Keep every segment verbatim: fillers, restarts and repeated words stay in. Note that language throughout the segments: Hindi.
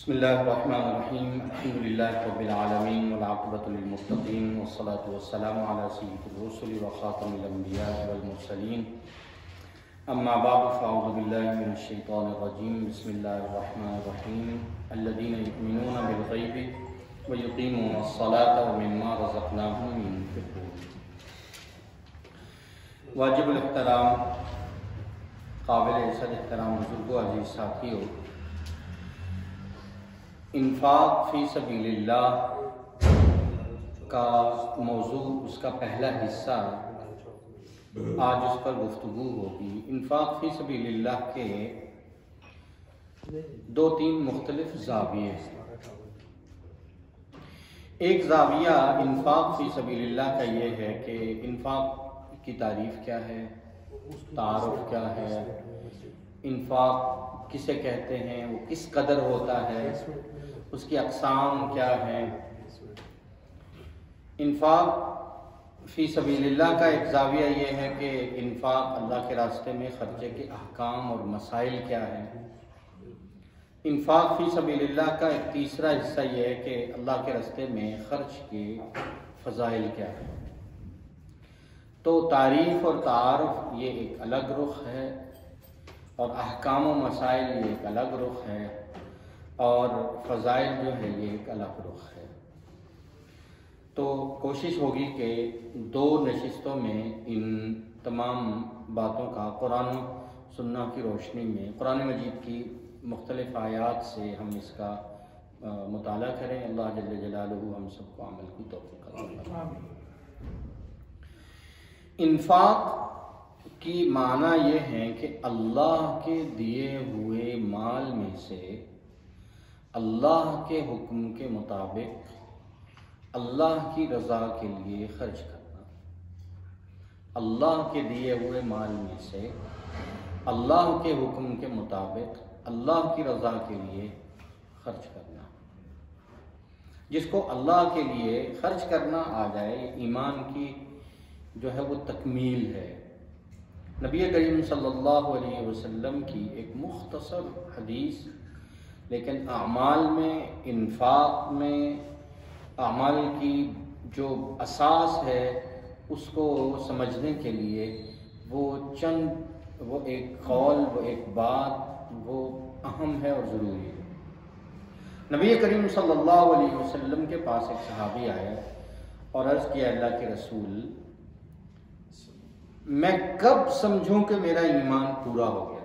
बिस्मिल्लाहिर्रहमानिर्रहीम अल्हम्दुलिल्लाहि रब्बिल आलमीन वल आक़िबतु लिल मुत्तक़ीन वस्सलातु वस्सलामु अला सय्यिदिर रुसुलि व ख़ातमिल अंबियाइ वल मुरसलीन अम्मा बअद फ़अऊज़ु बिल्लाहि मिनश शैतानिर रजीम बिस्मिल्लाहिर्रहमानिर्रहीम अल्लज़ीना युमिनूना बिल ग़ैबि व युक़ीमूनस सलाता व मिम्मा रज़क़नाहुम युनफ़िक़ून। वाजिबुल एहतराम काबिल इज़्ज़त एहतराम बुज़ुर्गों अज़ीज़ साथियों, इन्फ़ाक़ फ़ी सबीलिल्लाह का मौजू, उसका पहला हिस्सा आज उस पर गुफ्तगू होगी। इन्फ़ाक़ फ़ी सबीलिल्लाह के दो तीन मुख्तलिफ ज़ाविये हैं। एक ज़ाविया इन्फ़ाक़ फ़ी सबीलिल्लाह का ये है कि इन्फ़ाक़ की तारीफ़ क्या है, तारुफ़ क्या है, इन्फ़ाक़ किसे कहते हैं, वो किस कदर होता है, उसकी अक़साम क्या है। इन्फ़ाक़ फ़ी सबीलिल्लाह का एक ज़ाविया ये है कि इन्फ़ाक़ अल्लाह के रास्ते में ख़र्चे के अहकाम और मसाइल क्या है। इन्फ़ाक़ फ़ी सबीलिल्लाह का एक तीसरा हिस्सा ये है कि अल्लाह के रास्ते में ख़र्च के फ़ज़ाइल क्या है। तो तारीफ़ और तारुफ़ ये एक अलग रुख़ है और अहकाम व मसाइल ये एक अलग रुख़ है और फ़ज़ाइल जो है ये एक अलग रुख़ है। तो कोशिश होगी कि दो नशिस्तों में इन तमाम बातों का कुरान सुन्नह की रोशनी में, कुरान मजीद की मुख्तलिफ़ आयात से हम इसका मुताला करें। अल्लाह जल्ल जलालुहु हम सबको अमल की तौफ़ीक़ अता फरमाए। इन्फ़ाक़ की माना ये है कि अल्लाह के दिए हुए माल में से अल्लाह के हुक्म के मुताबिक अल्लाह की रज़ा के लिए खर्च करना। अल्लाह के दिए हुए माल में से अल्लाह के हुक्म के मुताबिक अल्लाह की रज़ा के लिए खर्च करना। जिसको अल्लाह के लिए खर्च करना आ जाए, ईमान की जो है वो तकमील है। नबी करीम सल्लल्लाहु अलैहि वसल्लम की एक मुख्तसर हदीस, लेकिन अमाल में, इन्फ़ाक़ में, अमाल की जो असास है उसको समझने के लिए वो चंद, वो एक कौल, वो एक बात, वो अहम है और ज़रूरी है। नबी करीम सल्लल्लाहु अलैहि वसल्लम के पास एक सहाबी आया और अर्ज़ किया, अल्लाह के रसूल, मैं कब समझूं कि मेरा ईमान पूरा हो गया।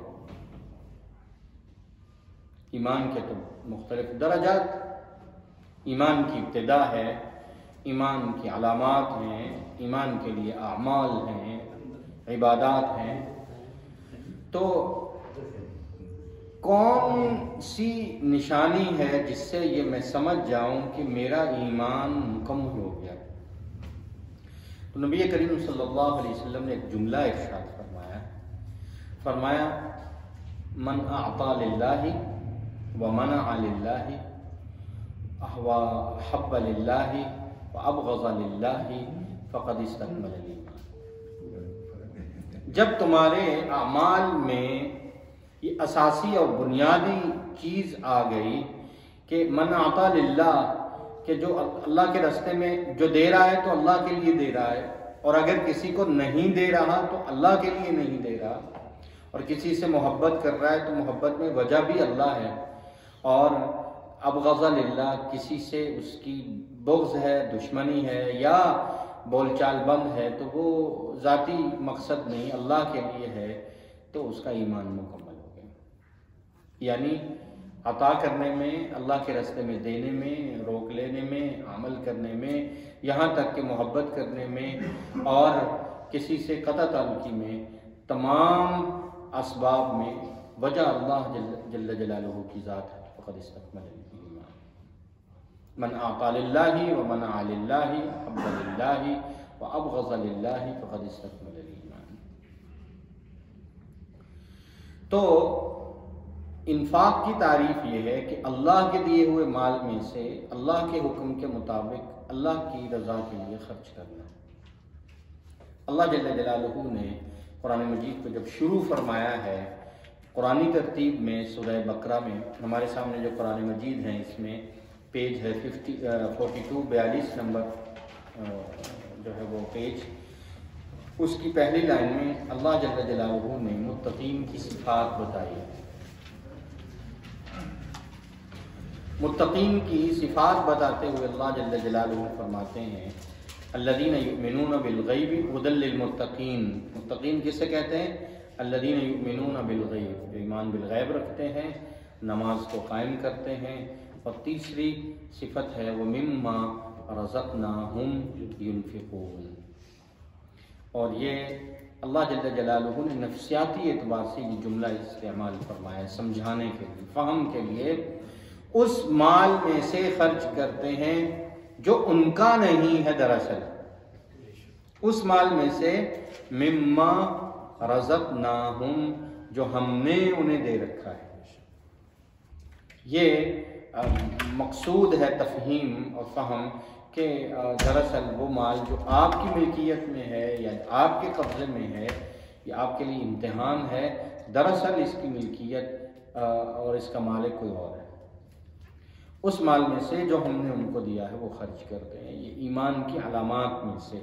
ईमान के तो मुख्तलिफ दरजात, ईमान की इब्तिदा है, ईमान की अलामात हैं, ईमान के लिए आमाल हैं, इबादात हैं। तो कौन सी निशानी है जिससे ये मैं समझ जाऊं कि मेरा ईमान मुकम्मल हो गया। तो नबी करीम सल्लल्लाहु अलैहि वसल्लम ने एक जुमला इरशाद फरमाया फरमाया मन अअता लिल्लाहि व मना लिल्लाहि व हब्बा लिल्लाहि व अबग़ज़ा लिल्लाहि फ़क़द इस्तकमल ईमान। जब तुम्हारे अमाल में ये असासी और बुनियादी चीज़ आ गई कि मन अता लिल्लाह, कि जो अल्लाह के रास्ते में जो दे रहा है तो अल्लाह के लिए दे रहा है, और अगर किसी को नहीं दे रहा तो अल्लाह के लिए नहीं दे रहा, और किसी से मोहब्बत कर रहा है तो मोहब्बत में वजह भी अल्लाह है, और अबग़ज़ा लिल्लाह, किसी से उसकी बुग़्ज़ है, दुश्मनी है या बोलचाल बंद है, तो वो ज़ाती मकसद नहीं, अल्लाह के लिए है, तो उसका ईमान मुकम्मल हो गया। यानी अता करने में, अल्लाह के रास्ते में देने में, रोक लेने में, अमल करने में, यहाँ तक कि मोहब्बत करने में और किसी से क़ता ताल्लुक़ी में, तमाम असबाब में वजह अल्लाह जल्ल जलालुहु की ज़ात है। फ़क़द इस्तकमल ईमान। मन अता लिल्लाहि व मना लिल्लाहि हब्बा लिल्लाहि व अबग़ज़ा लिल्लाहि फ़क़द इस्तकमल ईमान। तो इन्फ़ाक़ की तारीफ़ ये है कि अल्लाह के दिए हुए माल में से अल्लाह के हुक्म के मुताबिक अल्लाह की रज़ा के लिए खर्च करना। अल्लाह जल्ल जलालुहु ने कुरान मजीद को जब शुरू फरमाया है, कुरानी तरतीब में सूरह बकरा में हमारे सामने जो कुरान मजीद हैं इसमें पेज है फिफ्टी फोर्टी टू बयालीस नंबर जो है वो पेज, उसकी पहली लाइन में अल्लाह जल्ल जलालुहु ने मुत्तकीन की सिफात बताई। मुत्तकीन की सिफात बताते हुए अल्लाह जल्ल जलालुहु फरमाते हैं अल्लज़ीना युमिनून बिल गैबि हुदल लिल मुत्तकीन। मुत्तकीन किसे कहते हैं? अल्लज़ीना युमिनून बिल गैब, जो ईमान बिल गैब रखते हैं, नमाज को कायम करते हैं। और तीसरी सिफत है वो मिम्मा रज़क़नाहुम युनफ़िक़ून। और ये अल्लाह जल्ल जलालुहु ने नफ्सियाती एतबार से ये जुमला इस्तेमाल फरमाया समझाने के लिए, फ़हम के लिए। उस माल में से खर्च करते हैं जो उनका नहीं है, दरअसल उस माल में से मिम्मा रज़क़नाहुम, जो हमने उन्हें दे रखा है। ये आ, मकसूद है तफ़हीम और फ़हम कि दरअसल वो माल जो आपकी मिल्कियत में है या आपके कब्ज़े में है, ये आपके लिए इम्तिहान है। दरअसल इसकी मिल्कियत आ, और इसका मालिक कोई और है। उस माल में से जो हमने उनको दिया है वो खर्च करते हैं। ये ईमान की अलामात में से।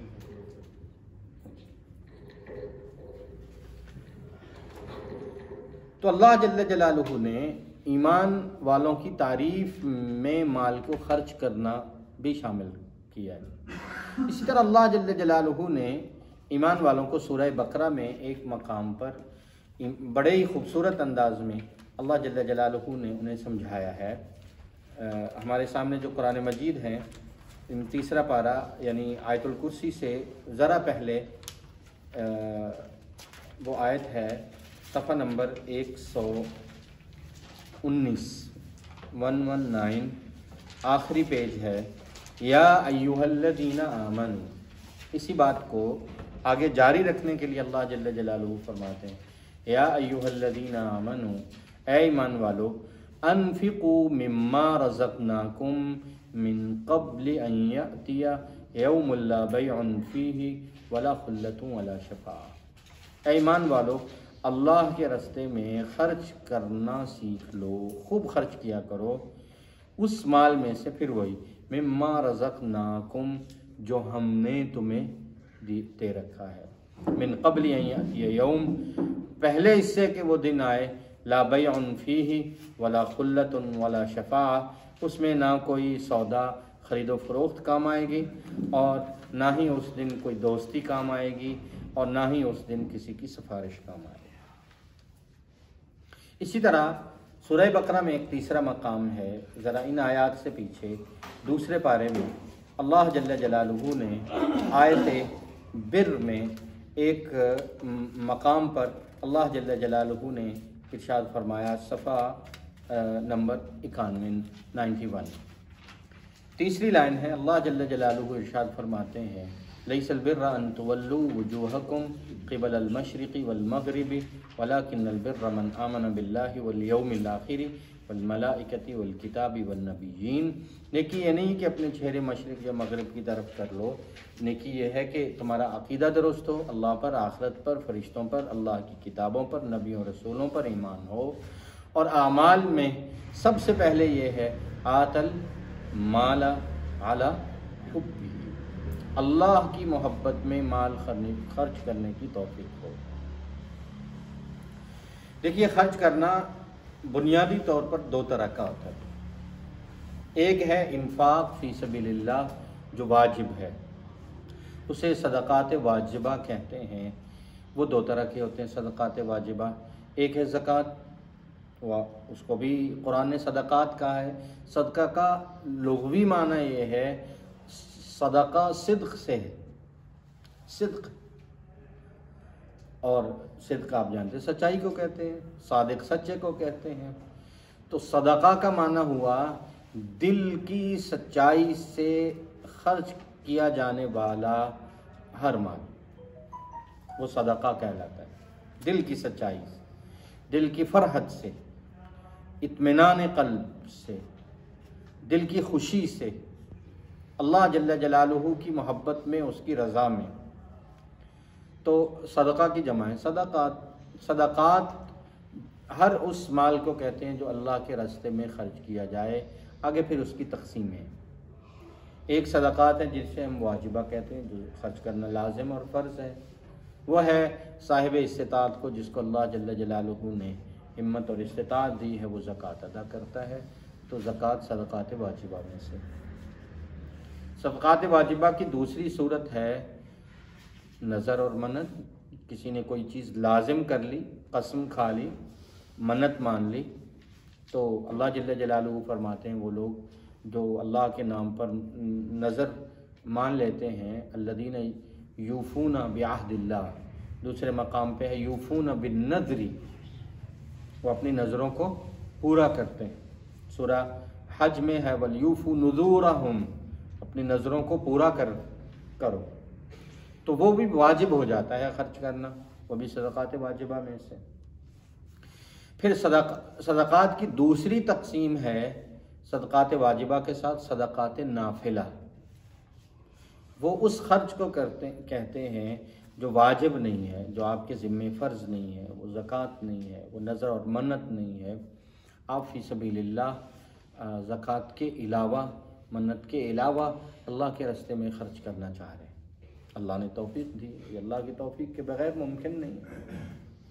तो अल्लाह जल्ल जलालुहु ने ईमान वालों की तारीफ में माल को खर्च करना भी शामिल किया है। इसी तरह अल्लाह जल्ल जलालुहु ने ईमान वालों को सूरह बकरा में एक मकाम पर बड़े ही खूबसूरत अंदाज में अल्लाह जल्ल जलालुहु ने उन्हें समझाया है। आ, हमारे सामने जो कुरान मजीद हैं, तीसरा पारा यानी आयतुल कुर्सी से ज़रा पहले आ, वो आयत है सफ़ा नंबर एक सौ उन्नीस वन वन नाइन, आखिरी पेज है। या अय्युहल्लज़ीना आमनू, इसी बात को आगे जारी रखने के लिए अल्लाह जल्ल जलालुहु फरमाते हैं या अय्युहल्लज़ीना आमनू, ऐ ईमान वालो, अनफ़िक़ू मिम्मा रज़क़नाकुम मिन क़ब्ल अन यअतिया यौमुन ला बैउन फ़ीही वला ख़ुल्लतुन वला शफ़ाअह। ऐ ईमान वालो, अल्लाह के रास्ते में ख़र्च करना सीख लो, खूब खर्च किया करो उस माल में से, फिर वही मिम्मा रज़क़नाकुम, जो हमने तुम्हें दे रखा है। मिन क़ब्ल अन यअतिया यौम, पहले इससे कि वो दिन आए, ला बैउन फ़ीही वला ख़ुल्लतुन वला शफ़ाअह, उसमें ना कोई सौदा ख़रीदो फ़रोख्त काम आएगी और ना ही उस दिन कोई दोस्ती काम आएगी और ना ही उस दिन किसी की सिफारिश काम आएगी। इसी तरह सूरह बकरा में एक तीसरा मकाम है, ज़रा इन आयात से पीछे दूसरे पारे में अल्लाह जल्ल जलालुहु ने आयत बिर में एक मकाम पर अल्लाह जल्ल जलालुहु ने इरशाद फरमाया, सफ़ा नंबर इक्यानवे नाइन्टी वन, तीसरी लाइन है। अल्लाह जल्ल जलालुहु इरशाद फरमाते हैं लैसल बिर्रा अन तुवल्लू वजूहकुम क़िबलल मशरिक़ि वल मग़रिबि वलाकिन्नल बिर्रा मन आमन बिल्लाहि वल यौमिल आख़िरि वल मलाइकति वल किताबि वन नबिय्यीन। नेकी ये नहीं कि अपने चेहरे मशरिक़ या मग़रिब की तरफ कर लो, नेकी ये है कि तुम्हारा अक़ीदा दुरुस्त हो, अल्लाह पर, आखिरत पर, फ़रिश्तों पर, अल्लाह की किताबों पर, नबियों रसूलों पर ईमान हो। और आमाल में सबसे पहले ये है आतल माला अला हुब्बी, अल्लाह की मोहब्बत में माल खर्च करने की तौफीक हो। देखिए, खर्च करना बुनियादी तौर पर दो तरह का होता है। एक है इन्फाक फ़ी सबीलिल्लाह, जो वाजिब है, उसे सदक़ात वाजिबा कहते हैं। वो दो तरह के होते हैं सदक़ात वाजिबा। एक है ज़कात, वाह, उसको भी कुरान ने सदक़ात कहा है। सदका का लुग़वी माना ये है, सदका सिद्क़ से है, सिद्क़, और सिद्क़ आप जानते हैं सच्चाई को कहते हैं, सादिक सच्चे को कहते हैं। तो सदका का माना हुआ दिल की सच्चाई से खर्च किया जाने वाला हर माल, वो सदका कहलाता है। दिल की सच्चाई से, दिल की फरहत से, इत्मीनान क़ल्ब से, दिल की खुशी से, अल्लाह जल्ल जलालुहु की मोहब्बत में, उसकी रज़ा में। तो सदका की जमा है सदक़ात। सदक़ात हर उस माल को कहते हैं जो अल्लाह के रास्ते में खर्च किया जाए। आगे फिर उसकी तकसीम है। एक सदक़ात है जिसे हम वाजिबा कहते हैं, जो खर्च करना लाजिम और फ़र्ज़ है। वह है साहिब इस्तिताअत को, जिसको अल्लाह जल्ल जलालुहु ने हिम्मत और इस्तिताअत दी है, वो ज़कात अदा करता है। तो ज़कात सदक़ात वाजिबा में से। सदक़ात वाजिबा की दूसरी सूरत है नज़र और मन्नत। किसी ने कोई चीज़ लाजिम कर ली, कसम खा ली, मन्नत मान ली, तो अल्लाह जल्ल जलालुहु फरमाते हैं वो लोग जो अल्लाह के नाम पर नज़र मान लेते हैं, अल्लज़ीना यूफ़ूना बिअहदिल्लाह, दूसरे मकाम पे है यूफ़ूना बिन्नज़री, वो अपनी नज़रों को पूरा करते हैं। सूरह हज में है वल यूफ़ू नुज़ूरहुम, अपनी नज़रों को पूरा कर करो, तो वो भी वाजिब हो जाता है खर्च करना, वो भी सदक़ात वाजिबा में से। फिर सदक़ सदक़ात की दूसरी तकसीम है सदक़ात वाजिबा के साथ सदक़ात नाफिला। वो उस खर्च को करते कहते हैं जो वाजिब नहीं है, जो आपके ज़िम्मे फ़र्ज़ नहीं है, वो ज़कात नहीं है, वो नज़र और मन्नत नहीं है। आप फ़ी सबीलिल्लाह ज़कात के अलावा, मन्नत के अलावा अल्लाह के रास्ते में ख़र्च करना चाह रहे हैं। अल्लाह ने तौफ़ीक़ दी, ये अल्लाह की तौफ़ीक़ के बग़ैर मुमकिन नहीं है।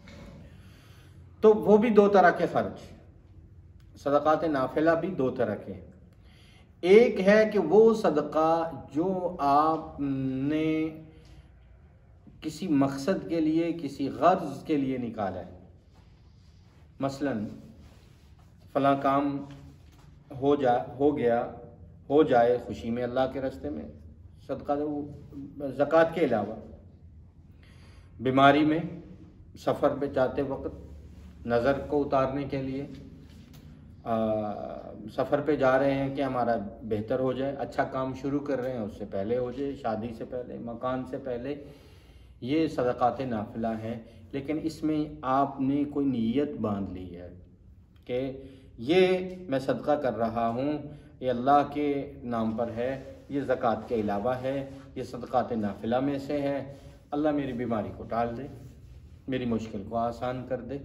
तो वो भी दो तरह के ख़र्च, सदक़ात नाफिला भी दो तरह के। एक है कि वो सदका जो आपने किसी मकसद के लिए, किसी गर्ज के लिए निकाला है। मसलन फ़लाँ काम हो जा हो गया हो जाए खुशी में अल्लाह के रास्ते में, सदका ज़कात के अलावा। बीमारी में, सफ़र पे जाते वक्त नज़र को उतारने के लिए, सफ़र पे जा रहे हैं कि हमारा बेहतर हो जाए, अच्छा काम शुरू कर रहे हैं उससे पहले हो जाए, शादी से पहले, मकान से पहले, ये सदक़ात नाफिला है। लेकिन इसमें आपने कोई नीयत बांध ली है कि ये मैं सदका कर रहा हूँ, ये अल्लाह के नाम पर है, ये ज़कात के अलावा है, ये सदक़ात नाफिला में से है। अल्लाह मेरी बीमारी को टाल दे, मेरी मुश्किल को आसान कर दे।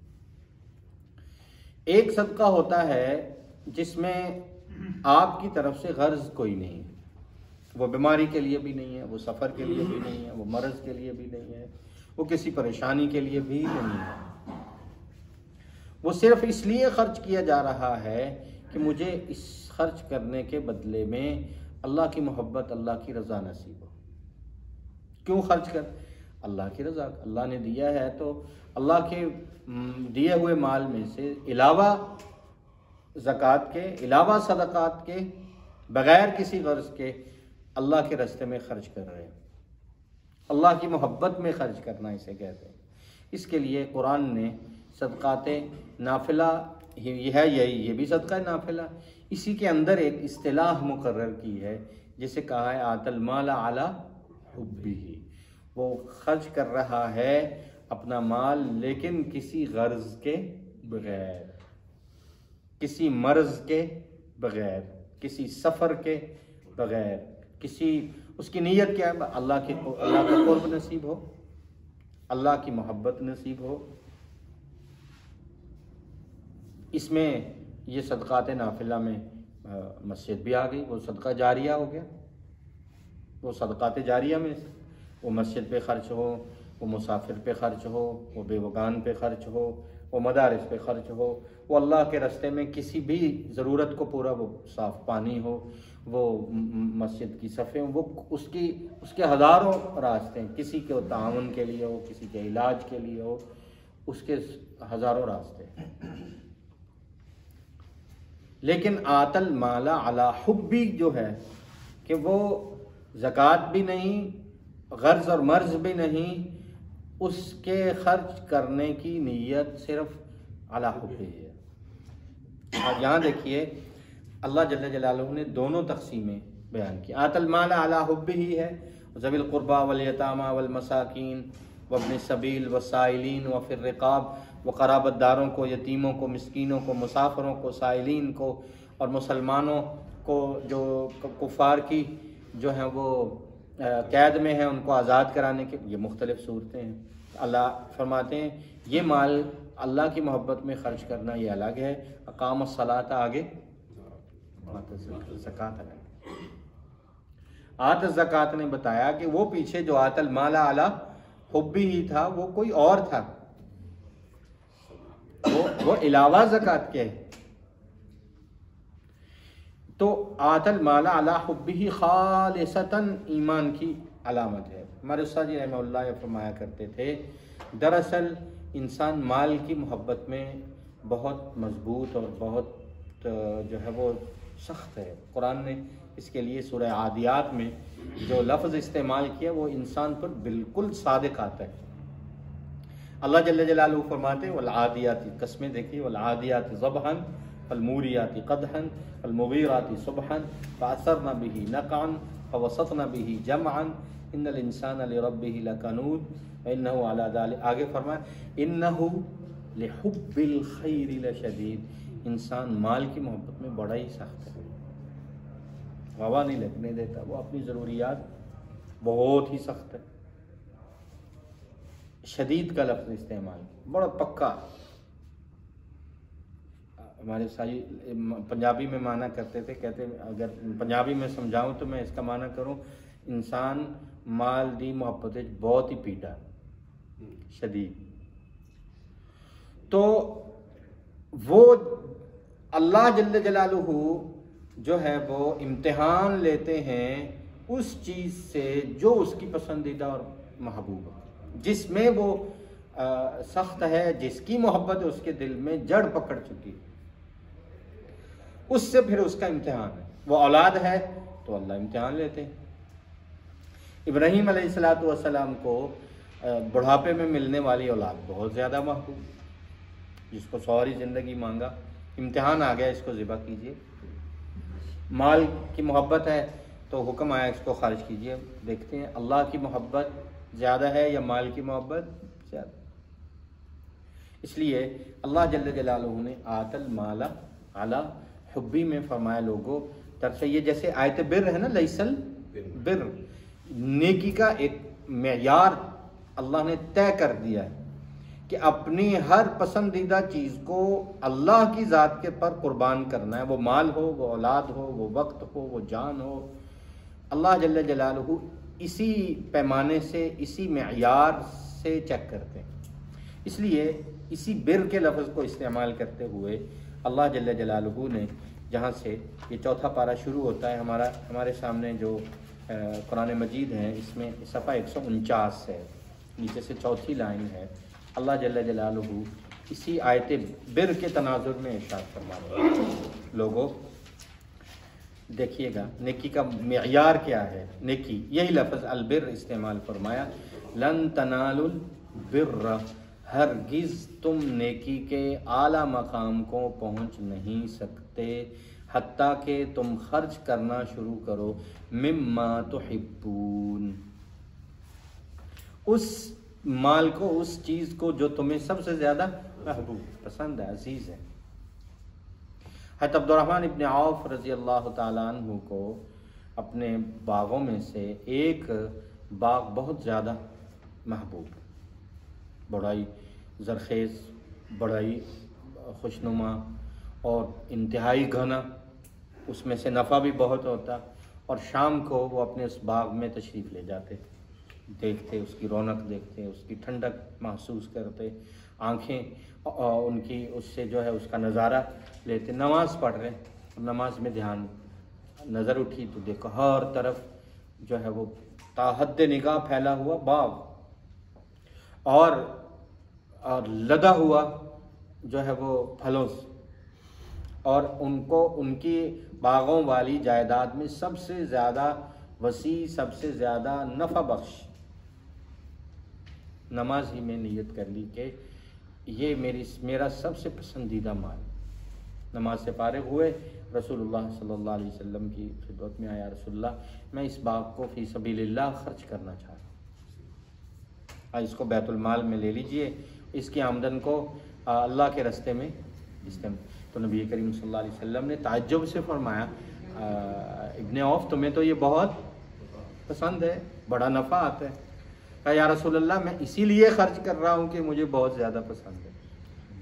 एक सदका होता है जिसमें आपकी तरफ से गर्ज कोई नहीं है, वो बीमारी के लिए भी नहीं है, वो सफ़र के लिए भी नहीं है, वो मर्ज़ के लिए भी नहीं है, वो किसी परेशानी के लिए भी नहीं है। वो सिर्फ इसलिए खर्च किया जा रहा है कि मुझे इस खर्च करने के बदले में अल्लाह की मोहब्बत, अल्लाह की रज़ा नसीब हो। क्यों खर्च कर? अल्लाह की रज़ा, अल्लाह ने दिया है तो अल्लाह के दिए हुए माल में से अलावा ज़कात के, अलावा सदक़ात के, बग़ैर किसी गर्ज़ के अल्लाह के रास्ते में ख़र्च कर रहे हैं। अल्लाह की मोहब्बत में ख़र्च करना इसे कहते हैं। इसके लिए कुरान ने सदक़ात नाफिला ही है, यही ये भी सदक़ा नाफिला, इसी के अंदर एक इस्तिलाह मुकर्रर की है जिसे कहा है आतल माला अला हुब्बिही। वो खर्च कर रहा है अपना माल लेकिन किसी गर्ज के बगैर, किसी मर्ज के बगैर, किसी सफ़र के बगैर, किसी उसकी नीयत क्या है? अल्लाह के अल्लाह का क़ुर्ब नसीब हो, अल्लाह की मोहब्बत नसीब हो। इसमें ये सदक़ात नाफिला में मस्जिद भी आ गई, वो सदका जारिया हो गया। वो सदक़ात जारिया में से वो मस्जिद पे ख़र्च हो, वो मुसाफिर पे ख़र्च हो, वो बेवगान पे ख़र्च हो, वो मदारिस पे ख़र्च हो, वो अल्लाह के रास्ते में किसी भी ज़रूरत को पूरा, वो साफ़ पानी हो, वो मस्जिद की सफ़े, वो उसकी उसके हज़ारों रास्ते हैं। किसी के ताउन के लिए हो, किसी के इलाज के लिए हो, उसके हज़ारों रास्ते। लेकिन आतल माला अला हुब्बी जो है कि वो ज़कात भी नहीं, गर्ज और मर्ज भी नहीं, उसके खर्च करने की नीयत सिर्फ अला हुब्बी है। और यहाँ देखिए अल्लाह जल्ल जलालुहु ने दोनों तक़सीमें बयान की। आतल माला अला हुब्बी ही है, ज़विल क़ुरबा वल यतामा वल मसाकीन वब्न सबील वसाइलीन व फिर रिक़ाब, व क़राबतदारों को, यतीमों को, मिस्कीनों को, मुसाफिरों को, साइलीन को और मुसलमानों को जो कुफ़ार की जो हैं वो कैद में हैं उनको आज़ाद कराने के। ये मुख्तलिफ़ सूरतें हैं। अल्लाह फरमाते हैं ये माल अल्लाह की मोहब्बत में खर्च करना ये अलग है। अकाम सलात आगे, ज़कात अलग। आत ज़कात ने बताया कि वो पीछे जो आतल माला अला हुब्बी ही था वो कोई और था, वो वो अलावा ज़कात के है। तो आतल माला अला हुब्बी ही खालिसतन ईमान की अलामत है। हमारे उस्ताद जी रहमतुल्लाह फरमाया करते थे, दरअसल इंसान माल की मोहब्बत में बहुत मजबूत और बहुत जो है वो सख्त है। कुरान ने इसके लिए सूरह आदियात में जो लफ्ज़ इस्तेमाल किया वो इंसान पर बिल्कुल सादिक आता है। अल्लाह जल्ल जलालुहु फरमाते वल आदियाती, कस्में देखिए, वल आदियाती ज़बहन फल मूरियाती क़दहन फल मुग़ीराती सुबहन फ़असरना बिही नक़अन फ़वसतना बिही जमअन इन्नल इंसाना लिरब्बिही लकनूद व इन्नहु अला ज़ालिक। आगे फरमाया इन्नहु लिहुब्बिल खैरि लशदीद। इंसान माल की मोहब्बत में बड़ा ही सख्त है, हवा नहीं लगने देता, वो अपनी ज़रूरियात बहुत ही सख्त है। शदीद का लफ्ज़ इस्तेमाल, बड़ा पक्का। हमारे साई पंजाबी में माना करते थे, कहते अगर पंजाबी में समझाऊं तो मैं इसका माना करूं, इंसान माल दी मोहब्बत बहुत ही पीड़ा शदीद। तो वो अल्लाह जल्ल जलालुहु जो है वो इम्तिहान लेते हैं उस चीज़ से जो उसकी पसंदीदा और महबूब है, जिसमें वो सख्त है, जिसकी मोहब्बत उसके दिल में जड़ पकड़ चुकी है, उससे फिर उसका इम्तिहान है। वो औलाद है तो अल्लाह इम्तिहान लेते हैं। इब्राहीम अलैहिस्सलातु वस्सलाम को बुढ़ापे में मिलने वाली औलाद बहुत ज़्यादा महबूब, जिसको सारी ज़िंदगी मांगा, इम्तिहान आ गया, इसको ज़िबा कीजिए। माल की मोहब्बत है तो हुक्म आया इसको खर्च कीजिए। देखते हैं अल्लाह की मोहब्बत ज़्यादा है या माल की मोहब्बत ज़्यादा। इसलिए अल्लाह जल्ल जलालुहु ने आतल माला अला हुब्बी में फरमाया लोगों तरफ से, ये जैसे आयत बिर है ना, लैसल बिर, नेकी का एक मेयार अल्लाह ने तय कर दिया है कि अपनी हर पसंदीदा चीज़ को अल्लाह की ज़ात के पर कुर्बान करना है। वो माल हो, वो औलाद हो, वो वक्त हो, वो जान हो, अल्लाह जल्ल जलालुहु इसी पैमाने से, इसी मेयार से चेक करते हैं। इसलिए इसी बिर के लफ्ज़ को इस्तेमाल करते हुए अल्लाह जल्ल जलालुहु ने, जहाँ से ये चौथा पारा शुरू होता है, हमारा हमारे सामने जो कुरान मजीद है इसमें सफ़ा एक सौ उनचास है, नीचे से चौथी लाइन है। अल्लाह जल्ल जलालुहु इसी आयत बिर के तनाजुर में इरशाद फरमा रहे हैं। लोगों देखिएगा नेकी का मेयार क्या है। नेकी, यही लफ्ज़ अलबिर इस्तेमाल फरमाया, लन तनालुल बिर्र, हरगिज़ तुम नेकी के आला मकाम को पहुँच नहीं सकते हत्ता कि तुम खर्च करना शुरू करो मिम्मा तुहिब्बून, उस माल को, उस चीज़ को जो तुम्हें सबसे ज़्यादा महबूब पसंद है, अजीज़ है। हज़रत अब्दुर्रहमान इब्न औफ रज़ी अल्लाह ताला अन्हु को अपने बागों में से एक बाग बहुत ज़्यादा महबूब, बड़ा ही ज़रखेज़, बड़ा ही खुशनुमा और इंतहाई घना, उसमें से नफ़ा भी बहुत होता। और शाम को वो अपने उस बाग में तशरीफ़ ले जाते, देखते, उसकी रौनक देखते, उसकी ठंडक महसूस करते, आँखें उनकी उससे जो है उसका नज़ारा लेते। नमाज़ पढ़ रहे, नमाज में ध्यान, नज़र उठी तो देखो हर तरफ जो है वो ताहद्द निगाह फैला हुआ बाग और और लदा हुआ जो है वो फलों से, और उनको उनकी बागों वाली जायदाद में सबसे ज़्यादा वसी, सबसे ज़्यादा नफ़ा बख्श नमाज ही में नियत कर ली कि ये मेरी मेरा सबसे पसंदीदा माल। नमाज से फारिग हुए, रसूलुल्लाह सल्लल्लाहु अलैहि वसल्लम की खिदमत में आया, रसूलुल्लाह मैं इस बाग को फ़ी सबीलिल्लाह खर्च करना चाह रहा हूँ, इसको बैतुल माल में ले लीजिए, इसकी आमदन को अल्लाह के रास्ते में इस्तेमाल। तो नबी करीम सल्लल्लाहु अलैहि वसल्लम ने ताज्जुब से फरमाया, इब्ने औफ तुम्हें तो ये बहुत पसंद है, बड़ा नफ़ा आता है। कहा या रसूलल्लाह मैं इसीलिए खर्च कर रहा हूँ कि मुझे बहुत ज़्यादा पसंद है।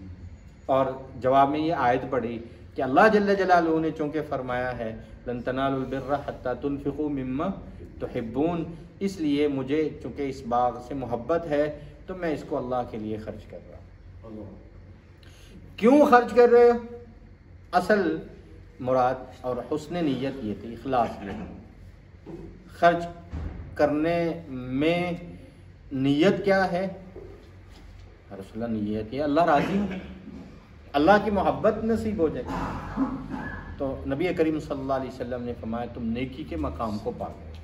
और जवाब में ये आयत पढ़ी कि अल्लाह जल्ल जलालुहु ने चूँकि फरमाया है लन तनालुल बिर्रा हत्ता तुनफिकू मिम्मा तुहिब्बून, इसलिए मुझे चूँकि इस बाग से मोहब्बत है तो मैं इसको अल्लाह के लिए खर्च कर रहा हूँ। क्यों खर्च कर रहे हो? असल मुराद और हुस्न नीयत ये थी, इखलास ये खर्च करने में नीयत क्या है? रसूलुल्लाह नीयत है अल्लाह राजी हो, अल्लाह की मोहब्बत नसीब हो जाए। तो नबी करीम सल्लल्लाहु अलैहि वसल्लम ने फरमाया तुम नेकी के मकाम को पा गए।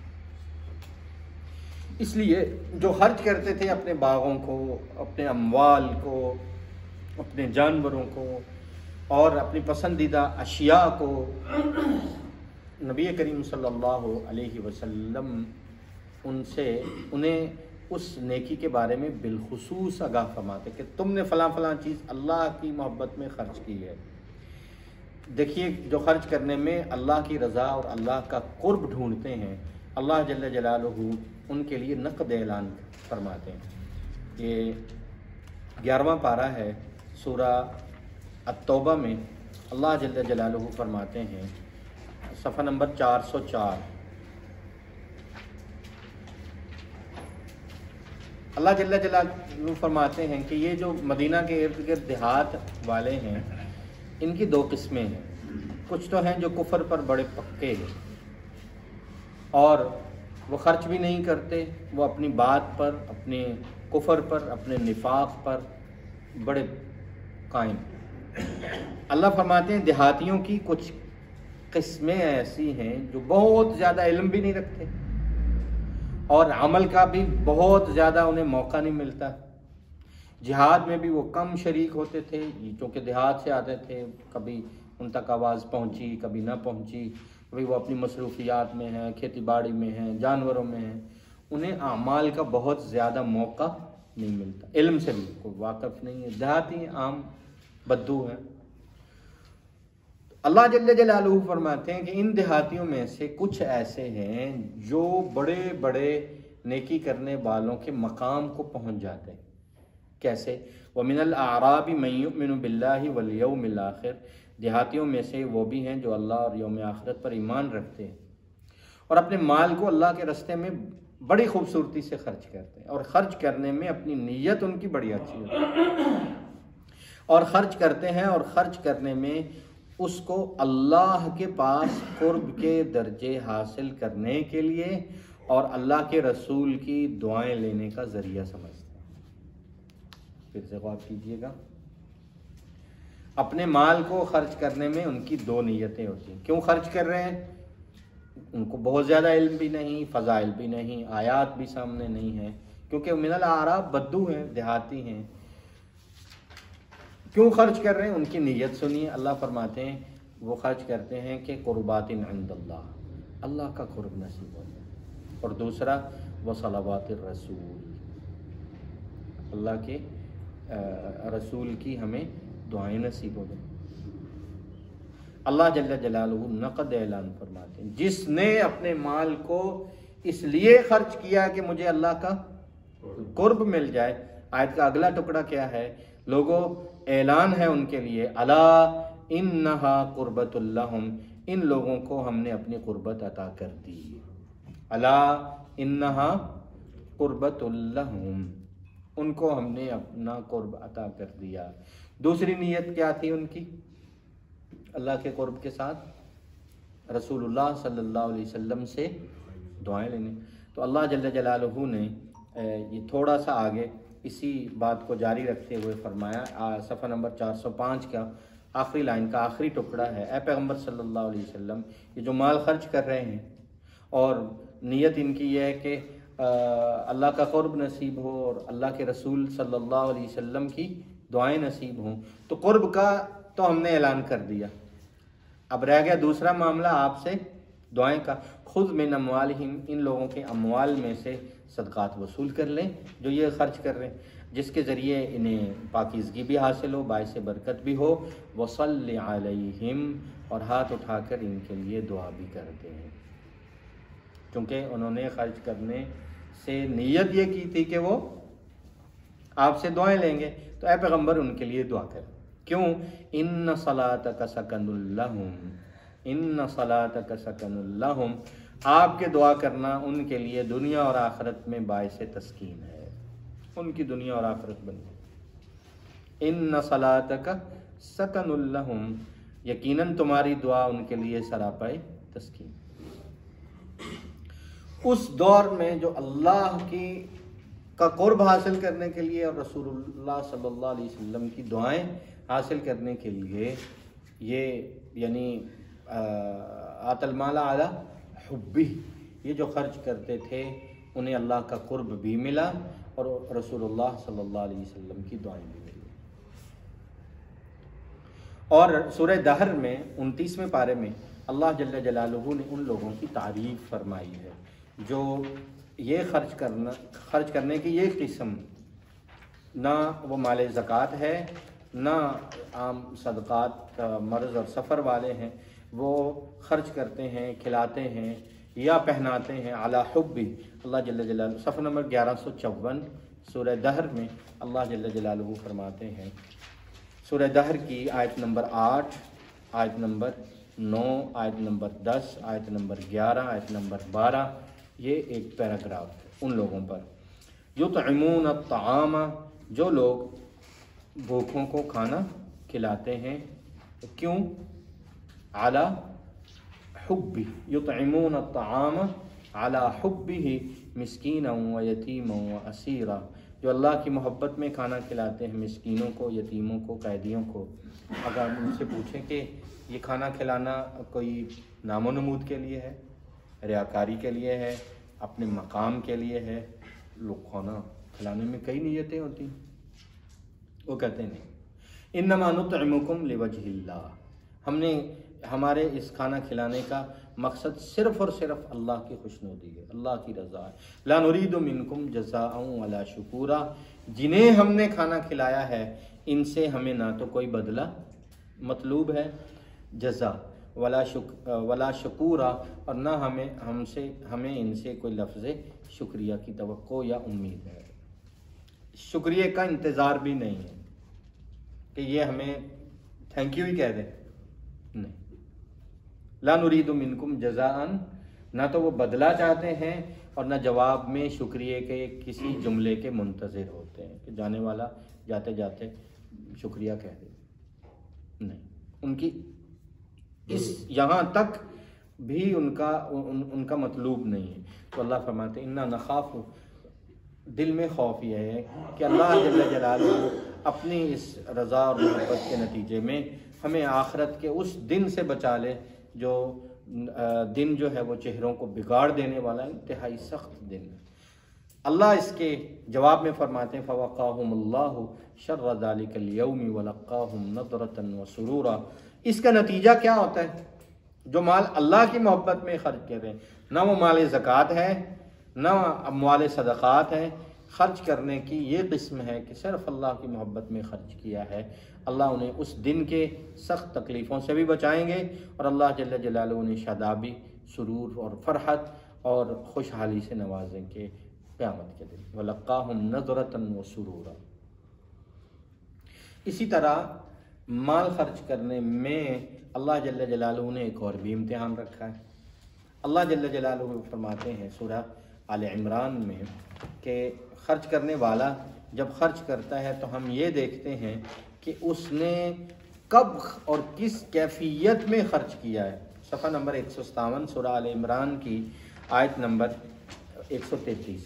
इसलिए जो खर्च करते थे अपने बागों को, अपने अमवाल को, अपने जानवरों को और अपनी पसंदीदा अशिया को, नबी करीम सल्लल्लाहु अलैहि वसल्लम उनसे उन्हें उस नेकी के बारे में बिलखुसूस आगाह फरमाते कि तुमने फ़लाँ फ़लाँ चीज़ अल्लाह की मोहब्बत में ख़र्च की है। देखिए जो ख़र्च करने में अल्लाह की रज़ा और अल्लाह का कुर्ब ढूंढते हैं, अल्लाह जल्ल जलालुहु उनके लिए नक़द ऐलान फरमाते हैं। ये ग्यारहवां पारा है सूरा अत-तौबा में, अल्लाह जल्ल जलालुहु फरमाते हैं सफ़ा नंबर चार सौ चार, अल्लाह जल्ल जलालुहु फरमाते हैं कि ये जो मदीना के इर्द गिर्द देहात वाले हैं इनकी दो किस्में हैं। कुछ तो हैं जो कुफर पर बड़े पक्के हैं और वो खर्च भी नहीं करते, वो अपनी बात पर, अपने कुफर पर, अपने निफाक पर बड़े कायम। अल्लाह फरमाते हैं देहातियों की कुछ किस्में ऐसी हैं जो बहुत ज़्यादा इल्म भी नहीं रखते और अमल का भी बहुत ज़्यादा उन्हें मौका नहीं मिलता। जिहाद में भी वो कम शरीक होते थे क्योंकि देहात से आते थे, कभी उन तक आवाज़ पहुंची कभी ना पहुंची, कभी वो अपनी मसरूफियात में हैं, खेती बाड़ी में हैं, जानवरों में हैं, उन्हें आमाल का बहुत ज़्यादा मौका नहीं मिलता। इल्म से भी कोई वाकफ़ नहीं है, देहाती आम बद्दू हैं। अल्लाह जल्ल जलालुहु फरमाते हैं कि इन देहातियों में से कुछ ऐसे हैं जो बड़े बड़े नेकी करने वालों के मकाम को पहुंच जाते हैं। कैसे? व मिनल आराबी मन युमिनु बिल्लाहि वल यौमिल आखिर, देहातियों में से वो भी हैं जो अल्लाह और यौम आखिरत पर ईमान रखते हैं और अपने माल को अल्लाह के रास्ते में बड़ी खूबसूरती से खर्च करते हैं और ख़र्च करने में अपनी नीयत उनकी बड़ी अच्छी होती है और ख़र्च करते हैं और ख़र्च करने में उसको अल्लाह के पास कुर्ब के दर्जे हासिल करने के लिए और अल्लाह के रसूल की दुआएं लेने का ज़रिया समझते हैं। फिर से गौर कीजिएगा, अपने माल को खर्च करने में उनकी दो नीयतें होती हैं। क्यों खर्च कर रहे हैं? उनको बहुत ज़्यादा इल्म भी नहीं, फ़ज़ाइल भी नहीं, आयात भी सामने नहीं है, क्योंकि मिनल आराब बद्दू हैं, देहाती हैं। क्यों खर्च कर रहे हैं? उनकी नीयत सुनिए। अल्लाह फरमाते हैं वो खर्च करते हैं कि कुर्बातिन इंदल्लाह, अल्लाह का कुर्ब नसीब हो जाए, और दूसरा व सलावातिर रसूल, अल्लाह के रसूल की हमें दुआएं नसीब हो जाए। अल्लाह जल्ल जलालुहु नक़द ऐलान फरमाते हैं जिसने अपने माल को इसलिए खर्च किया कि मुझे अल्लाह का कुर्ब मिल जाए। आयत का अगला टुकड़ा क्या है? लोगों, ऐलान है उनके लिए, अला इन्नहा कुर्बतुल लहुम, इन लोगों को हमने अपनी कुर्बत अता कर दी। अला इन्नहा कुर्बतुल लहुम, उनको हमने अपना कुर्ब अता कर दिया। दूसरी नीयत क्या थी उनकी? अल्लाह के कुर्ब के साथ रसूलुल्लाह सल्लल्लाहु अलैहि वसल्लम से दुआएं लेने। तो अल्लाह जल्ल जलालुहु ने ये थोड़ा सा आगे इसी बात को जारी रखते हुए फरमाया, सफ़ा नंबर चार सौ पाँच का आखिरी लाइन का आखिरी टुकड़ा है, ए पैगम्बर सल्लल्लाहु अलैहि वसल्लम, ये जो माल खर्च कर रहे हैं और नीयत इनकी यह है कि अल्लाह का कुर्ब नसीब हो और अल्लाह के रसूल सल्लल्लाहु अलैहि वसल्लम की दुआएं नसीब हों, तो कुर्ब का तो हमने ऐलान कर दिया। अब रह गया दूसरा मामला आपसे दुआएं का। खुद मिन अम्वालिहिम, इन लोगों के अम्वाल में से सदक़ात वसूल कर लें जो ये खर्च कर रहे हैं, जिसके ज़रिए इन्हें पाकीज़गी भी हासिल हो, बाइस बरकत भी हो। वसल्लि अलैहिम, और हाथ उठाकर इनके लिए दुआ भी करते हैं, क्योंकि उन्होंने खर्च करने से नीयत ये की थी कि वो आपसे दुआएं लेंगे। तो ऐ पैगम्बर उनके लिए दुआ कर। क्यों? इन्न सलातक सकनुल लहुम, इन्न सलातक सकनुल लहुम, आपके दुआ करना उनके लिए दुनिया और आखिरत में बाइस तस्कीन है, उनकी दुनिया और आखिरत बनी। इन्न सलातक सकनुल लहुम, यकीनन तुम्हारी दुआ उनके लिए सरापाए तस्कीन। उस दौर में जो अल्लाह की का कुर्ब हासिल करने के लिए और रसूलुल्लाह सल्लल्लाहु अलैहि वसल्लम की दुआएं हासिल करने के लिए ये यानी आतल माला अला हुब्बी, ये जो खर्च करते थे उन्हें अल्लाह का कुर्ब भी मिला और रसूलुल्लाह सल्लल्लाहु अलैहि वसल्लम की दुआएं भी मिली। और सूरह दहर में उनतीसवें पारे में अल्लाह जल्ल जलालुहु ने उन लोगों की तारीफ़ फरमाई है जो ये खर्च करना खर्च करने की ये किस्म, ना वो माल ज़कात है ना आम सदक़ात मर्ज़ और सफ़र वाले हैं, वो खर्च करते हैं, खिलाते हैं या पहनाते हैं अला हुब्बी। अल्लाह जल्ल जलालुहु सफ़र नंबर ग्यारह सौ चौवन सूरह दहर में अल्लाह जल्ल जलालुहु फरमाते हैं, सूरह दहर की आयत नंबर आठ, आयत नंबर नौ, आयत नंबर दस, आयत नंबर ग्यारह, आयत नंबर बारह, ये एक पैराग्राफ है उन लोगों पर। युतइमून अत्ताम, जो लोग भूखों को खाना खिलाते हैं, क्यों? अला हुब्बी, युतइमून अत्ताम अला हुब्बिही मिस्कीना व यतीमा व असीरा, जो अल्लाह की मोहब्बत में खाना खिलाते हैं मिस्कीनों को, यतीमों को, कैदियों को। अगर उनसे पूछें कि ये खाना खिलाना कोई नामो नमूद के लिए है, रियाकारी के लिए है, अपने मकाम के लिए है, लोग खाना खिलाने में कई नीयतें होती हैं, वो कहते नहीं। इन्नमा नुतइमुकुम लिवजहिल्लाह, हमने हमारे इस खाना खिलाने का मकसद सिर्फ़ और सिर्फ अल्लाह की खुशनुदी है, अल्लाह की रज़ा है। ला नुरीदु मिनकुम जज़ाअन वला शुकूरा, जिन्हें हमने खाना खिलाया है इनसे हमें ना तो कोई बदला मतलूब है जज़ा, वला शुक वला शकूरा, और ना हमें हमसे हमें इनसे कोई लफ्ज़ शुक्रिया की तवक्को या उम्मीद है, शुक्रिया का इंतज़ार भी नहीं है कि ये हमें थैंक यू ही कह दे, नहीं। ला नुरीदु मिनकुम जज़ाअन, ना तो वो बदला चाहते हैं और ना जवाब में शुक्रिया के किसी जुमले के मुंतज़िर होते हैं कि जाने वाला जाते जाते शुक्रिया कह दे, नहीं। उनकी इस यहाँ तक भी उनका उन, उनका मतलूब नहीं है। तो अल्लाह फरमाते इन्ना नखाफ़ु, दिल में खौफ यह है कि अल्लाह जल्ल जलालुहु अपनी इस रज़ा और मोहब्बत के नतीजे में हमें आखिरत के उस दिन से बचा ले जो दिन जो है वो चेहरों को बिगाड़ देने वाला इंतहाई सख्त दिन है। अल्लाह इसके जवाब में फरमाते हैं फ़वक़ाहुमुल्लाहु शर्र ज़ालिकल यौमि व लक़्क़ाहुम नज़रतन व सुरूरा। इसका नतीजा क्या होता है? जो माल अल्लाह की मोहब्बत में खर्च कर रहे हैं, ना वो माल ज़कात है ना अम्वाल सदक़ात है, खर्च करने की ये किस्म है कि सिर्फ अल्लाह की मोहब्बत में खर्च किया है, अल्लाह उन्हें उस दिन के सख्त तकलीफ़ों से भी बचाएंगे और अल्लाह जल्ल जलालुहु उन्हें शादाबी, सुरूर और फरहत और खुशहाली से नवाजेंगे क़यामत के दिन। वलक़्क़ाहुम नज़रतन व सुरूरा। इसी तरह माल खर्च करने में अल्लाह जल्ल जलालुहु ने एक और भी इम्तिहान रखा है। अल्लाह जल्ल जलालुहु फरमाते हैं सूरह आल इमरान में कि खर्च करने वाला जब खर्च करता है तो हम ये देखते हैं कि उसने कब और किस कैफियत में खर्च किया है। सफ़ा नंबर एक सौ सतावन सूरह आल इमरान की आयत नंबर एक सौ तैंतीस,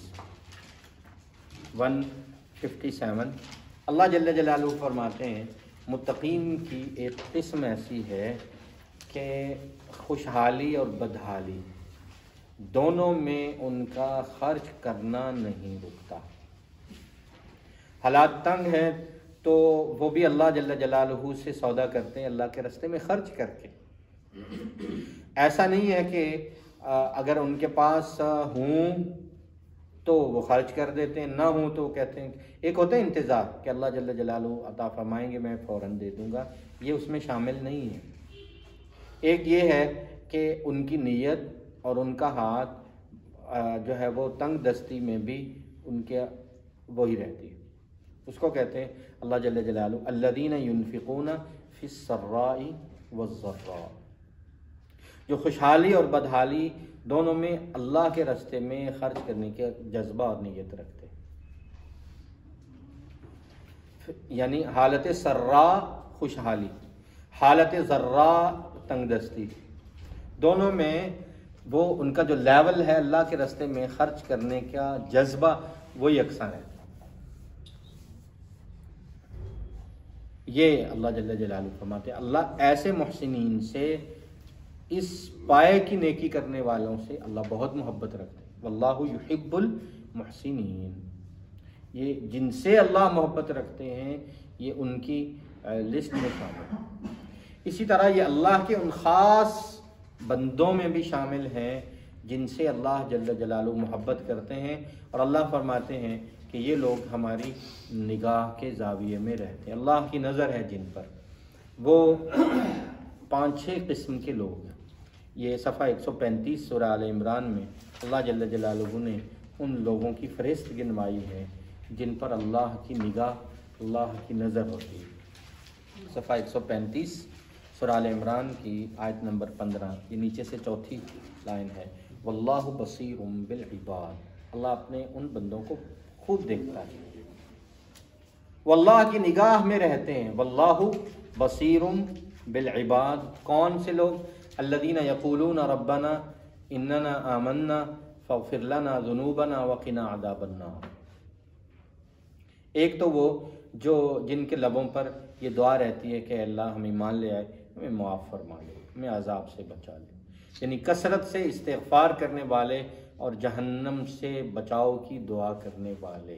वन फिफ्टी सेवन। अल्लाह जल्ल जलालुहु फरमाते हैं मुत्तकीन की एक किस्म ऐसी है कि खुशहाली और बदहाली दोनों में उनका खर्च करना नहीं रुकता। हालात तंग है तो वो भी अल्लाह जल्ल जलालुहु से सौदा करते हैं अल्लाह के रास्ते में खर्च करके। ऐसा नहीं है कि अगर उनके पास हूँ तो वो खर्च कर देते हैं, ना हूँ तो कहते हैं। एक होता है इंतज़ार कि अल्लाह जल्ल जलालुहु अता फरमाएंगे मैं फ़ौरन दे दूँगा, ये उसमें शामिल नहीं है। एक ये है कि उनकी नीयत और उनका हाथ जो है वो तंग दस्ती में भी उनके वही रहती है, उसको कहते हैं अल्लाह जल्ल जलालुहु अल्लज़ीना युनफ़िक़ूना फ़िस्सर्राई वज़्ज़र्रा, जो खुशहाली और बदहाली दोनों में अल्लाह के रास्ते में खर्च करने के जज्बा और नीयत रखते, यानी हालत सर्रा खुशहाली, हालत ज़र्रा तंगदस्ती, दोनों में वो उनका जो लेवल है अल्लाह के रास्ते में खर्च करने का जज्बा वो यकसा है। ये अल्लाह जल्ल जलालुहु फरमाते हैं अल्लाह ऐसे मुहसिनीन से, इस पाए की नेकी करने वालों से अल्लाह बहुत मोहब्बत रखते हैं। वल्लाहु युहिब्बुल मुहसिनीन, ये जिनसे अल्लाह मोहब्बत रखते हैं ये उनकी लिस्ट में शामिल है। इसी तरह ये अल्लाह के उन ख़ास बंदों में भी शामिल हैं जिनसे अल्लाह जल्ल जलालुहु मोहब्बत करते हैं, और अल्लाह फरमाते हैं कि ये लोग हमारी निगाह के ज़ाविये में रहते हैं, अल्लाह की नज़र है जिन पर। वो पाँच छः किस्म के लोग हैं। ये सफ़ा एक सौ पैंतीस सूरह आल इमरान में अल्लाह जल्ल जलालुहु ने उन लोगों की फ़हरिस्त गिनवाई है जिन पर अल्लाह की निगाह, अल्लाह की नज़र होती है। सफ़ा एक सौ पैंतीस सूरह आल इमरान की आयत नंबर पंद्रह, ये नीचे से चौथी लाइन है, वल्लाहु बसीरुम बिल इबाद, अल्लाह अपने उन बंदों को खूब देखता है, वल्लाह की निगाह में रहते हैं। वल्लाहु बसीरुम बिल इबाद, कौन से लोग? अल्लज़ीना यक़ूलूना रब्बना इन्नना आमन्ना फ़ग़फ़िर लना ज़ुनूबना वक़िना अज़ाबन्नार। एक तो वो जो जिनके लबों पर ये दुआ रहती है कि अल्लाह हम ईमान ले आए, हमें मुआफ़ फरमा ले, हमें अज़ाब से बचा ले, यानी कसरत से इस्तिग़फ़ार करने वाले और जहन्नम से बचाव की दुआ करने वाले।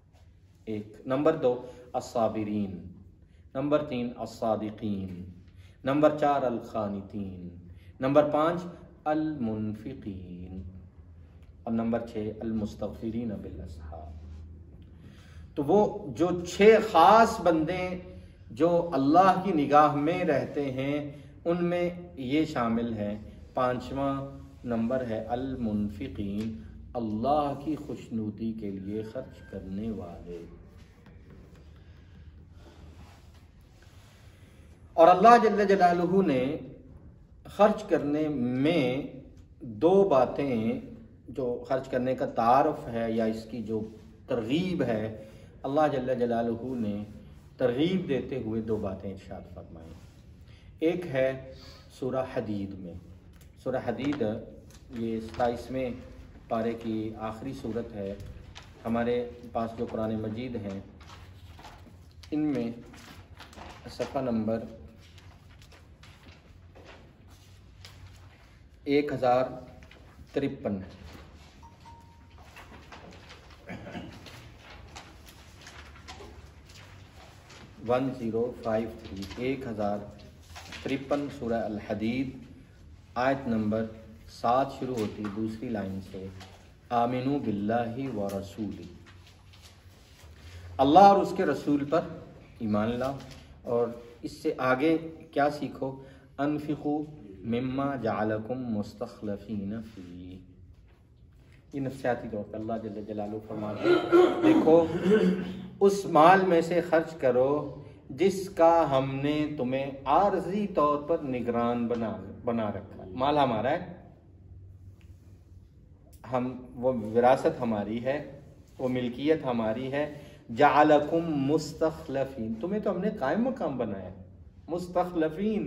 एक नंबर दो अस्साबिरीन, नंबर तीन अस्सादिकीन, नंबर चार अल-ख़ानितीन, नंबर पाँच अल-मुनफ़िक़ीन और नंबर छः अल-मुस्तग़फ़िरीन बिल-अस्हार। तो वो जो छः ख़ास बंदे जो अल्लाह की निगाह में रहते हैं उनमें ये शामिल है। पाँचवा नंबर है अल-मुनफ़िक़ीन, अल्लाह की खुशनुदी के लिए खर्च करने वाले। और अल्लाह जल्ल जलालुहु ने खर्च करने में दो बातें, जो खर्च करने का तारुफ है या इसकी जो तरगीब है, अल्लाह जल्ल जलालुहु ने तरगीब देते हुए दो बातें इरशाद फरमाई। एक है सूरह हदीद में, सूरह हदीद ये सताईसवें पारे की आखिरी सूरत है। हमारे पास जो कुरान मजीद हैं इनमें सफ़ा नंबर एक हज़ार तिरपन वन ज़ीरो फाइव थ्री एक हज़ार तिरपन सूरह अल हदीद आयत नंबर सात शुरू होती है दूसरी लाइन से, आमिनू बिल्लाहि व रसूली, अल्लाह और उसके रसूल पर ईमान लाओ। और इससे आगे क्या सीखो? अनफिकू मिम्मा जअलकुम मुस्तखलफीन फी, ये नफ्सियाती तौर पर अल्लाह जल्ल जलालुहु फरमाते हैं देखो उस माल में से खर्च करो जिसका हमने तुम्हें आर्जी तौर पर निगरान बना बना रखा है। माल हमारा है, हम वो विरासत हमारी है, वो मिल्कियत हमारी है। जालकुम मुस्तखलफीन, तुम्हें तो हमने कायम मकाम बनाया। मुस्तखलफीन,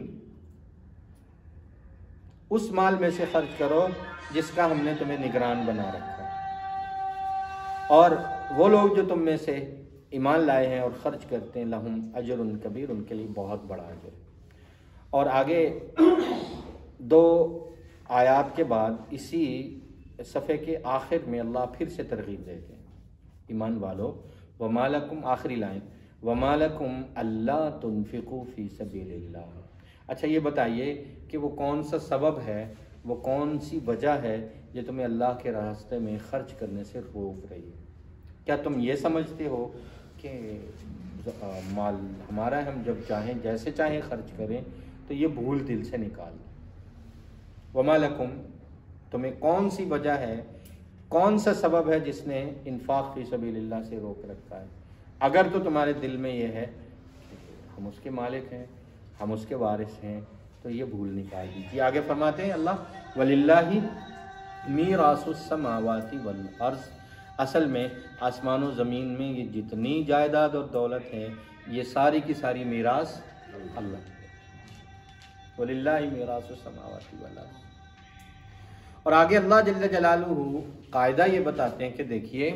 उस माल में से खर्च करो जिसका हमने तुम्हें निगरान बना रखा है। और वो लोग जो तुम में से ईमान लाए हैं और ख़र्च करते हैं, लहुम अजरुन कबीर, उनके लिए बहुत बड़ा अजर। और आगे दो आयात के बाद इसी सफ़े के आखिर में अल्लाह फिर से तरगीब देते हैं, ईमान वालों वमालकुम, आखिरी लाइन, वमालकुम अल्ला तुनफिकू फ़ी सबीलिल्लाह। अच्छा ये बताइए कि वो कौन सा सबब है, वो कौन सी वजह है जो तुम्हें अल्लाह के रास्ते में ख़र्च करने से रोक रही है? क्या तुम ये समझते हो कि माल हमारा है, हम जब चाहें जैसे चाहें खर्च करें? तो ये भूल दिल से निकाल दो। वमालकुम, तुम्हें कौन सी वजह है, कौन सा सबब है जिसने इन्फाक फ़ी सबीलिल्लाह से रोक रखा है? अगर तो तुम्हारे दिल में ये है हम उसके मालिक हैं, हम उसके वारिस हैं, तो ये भूल निकाल दीजिए। आगे फरमाते हैं अल्लाह वलिल्लाहि मीरासुस समावाति वल अर्ज़, असल में आसमान व ज़मीन में ये जितनी जायदाद और दौलत है ये सारी की सारी मीरास अल्लाह की है। वलिल्लाहि मीरासुस समावाति वल अर्ज़। और आगे अल्लाह जल्ल जलालुहु कायदा ये बताते हैं कि देखिए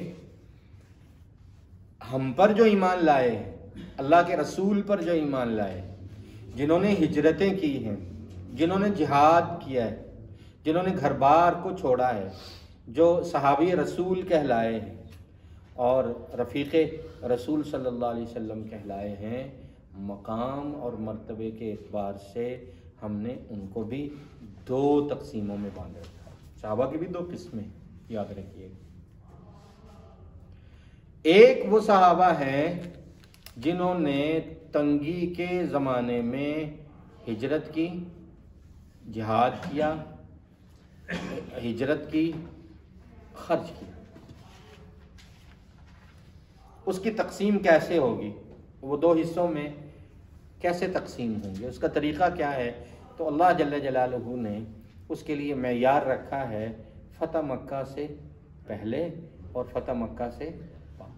हम पर जो ईमान लाए हैं, अल्लाह के रसूल पर जो ईमान लाए, जिन्होंने हिजरतें की हैं, जिन्होंने जिहाद किया है, जिन्होंने घर बार को छोड़ा है, जो सहाबी रसूल कहलाए हैं और रफ़ीक़े रसूल सल्लल्लाहु अलैहि वसल्लम कहलाए हैं, मकाम और मर्तबे के एतबार से हमने उनको भी दो तकसीमों में बांध रखा है। सहाबा की भी दो किस्में याद रखिए। एक वो सहाबा हैं जिन्होंने तंगी के ज़माने में हिजरत की, जिहाद किया, हिजरत की, खर्च किया। उसकी तकसीम कैसे होगी, वो दो हिस्सों में कैसे तकसीम होंगे, उसका तरीक़ा क्या है, तो अल्लाह जल्ल जलालुहु ने उसके लिए मेयार रखा है फ़तह मक्का से पहले और फ़तह मक्का से बाद।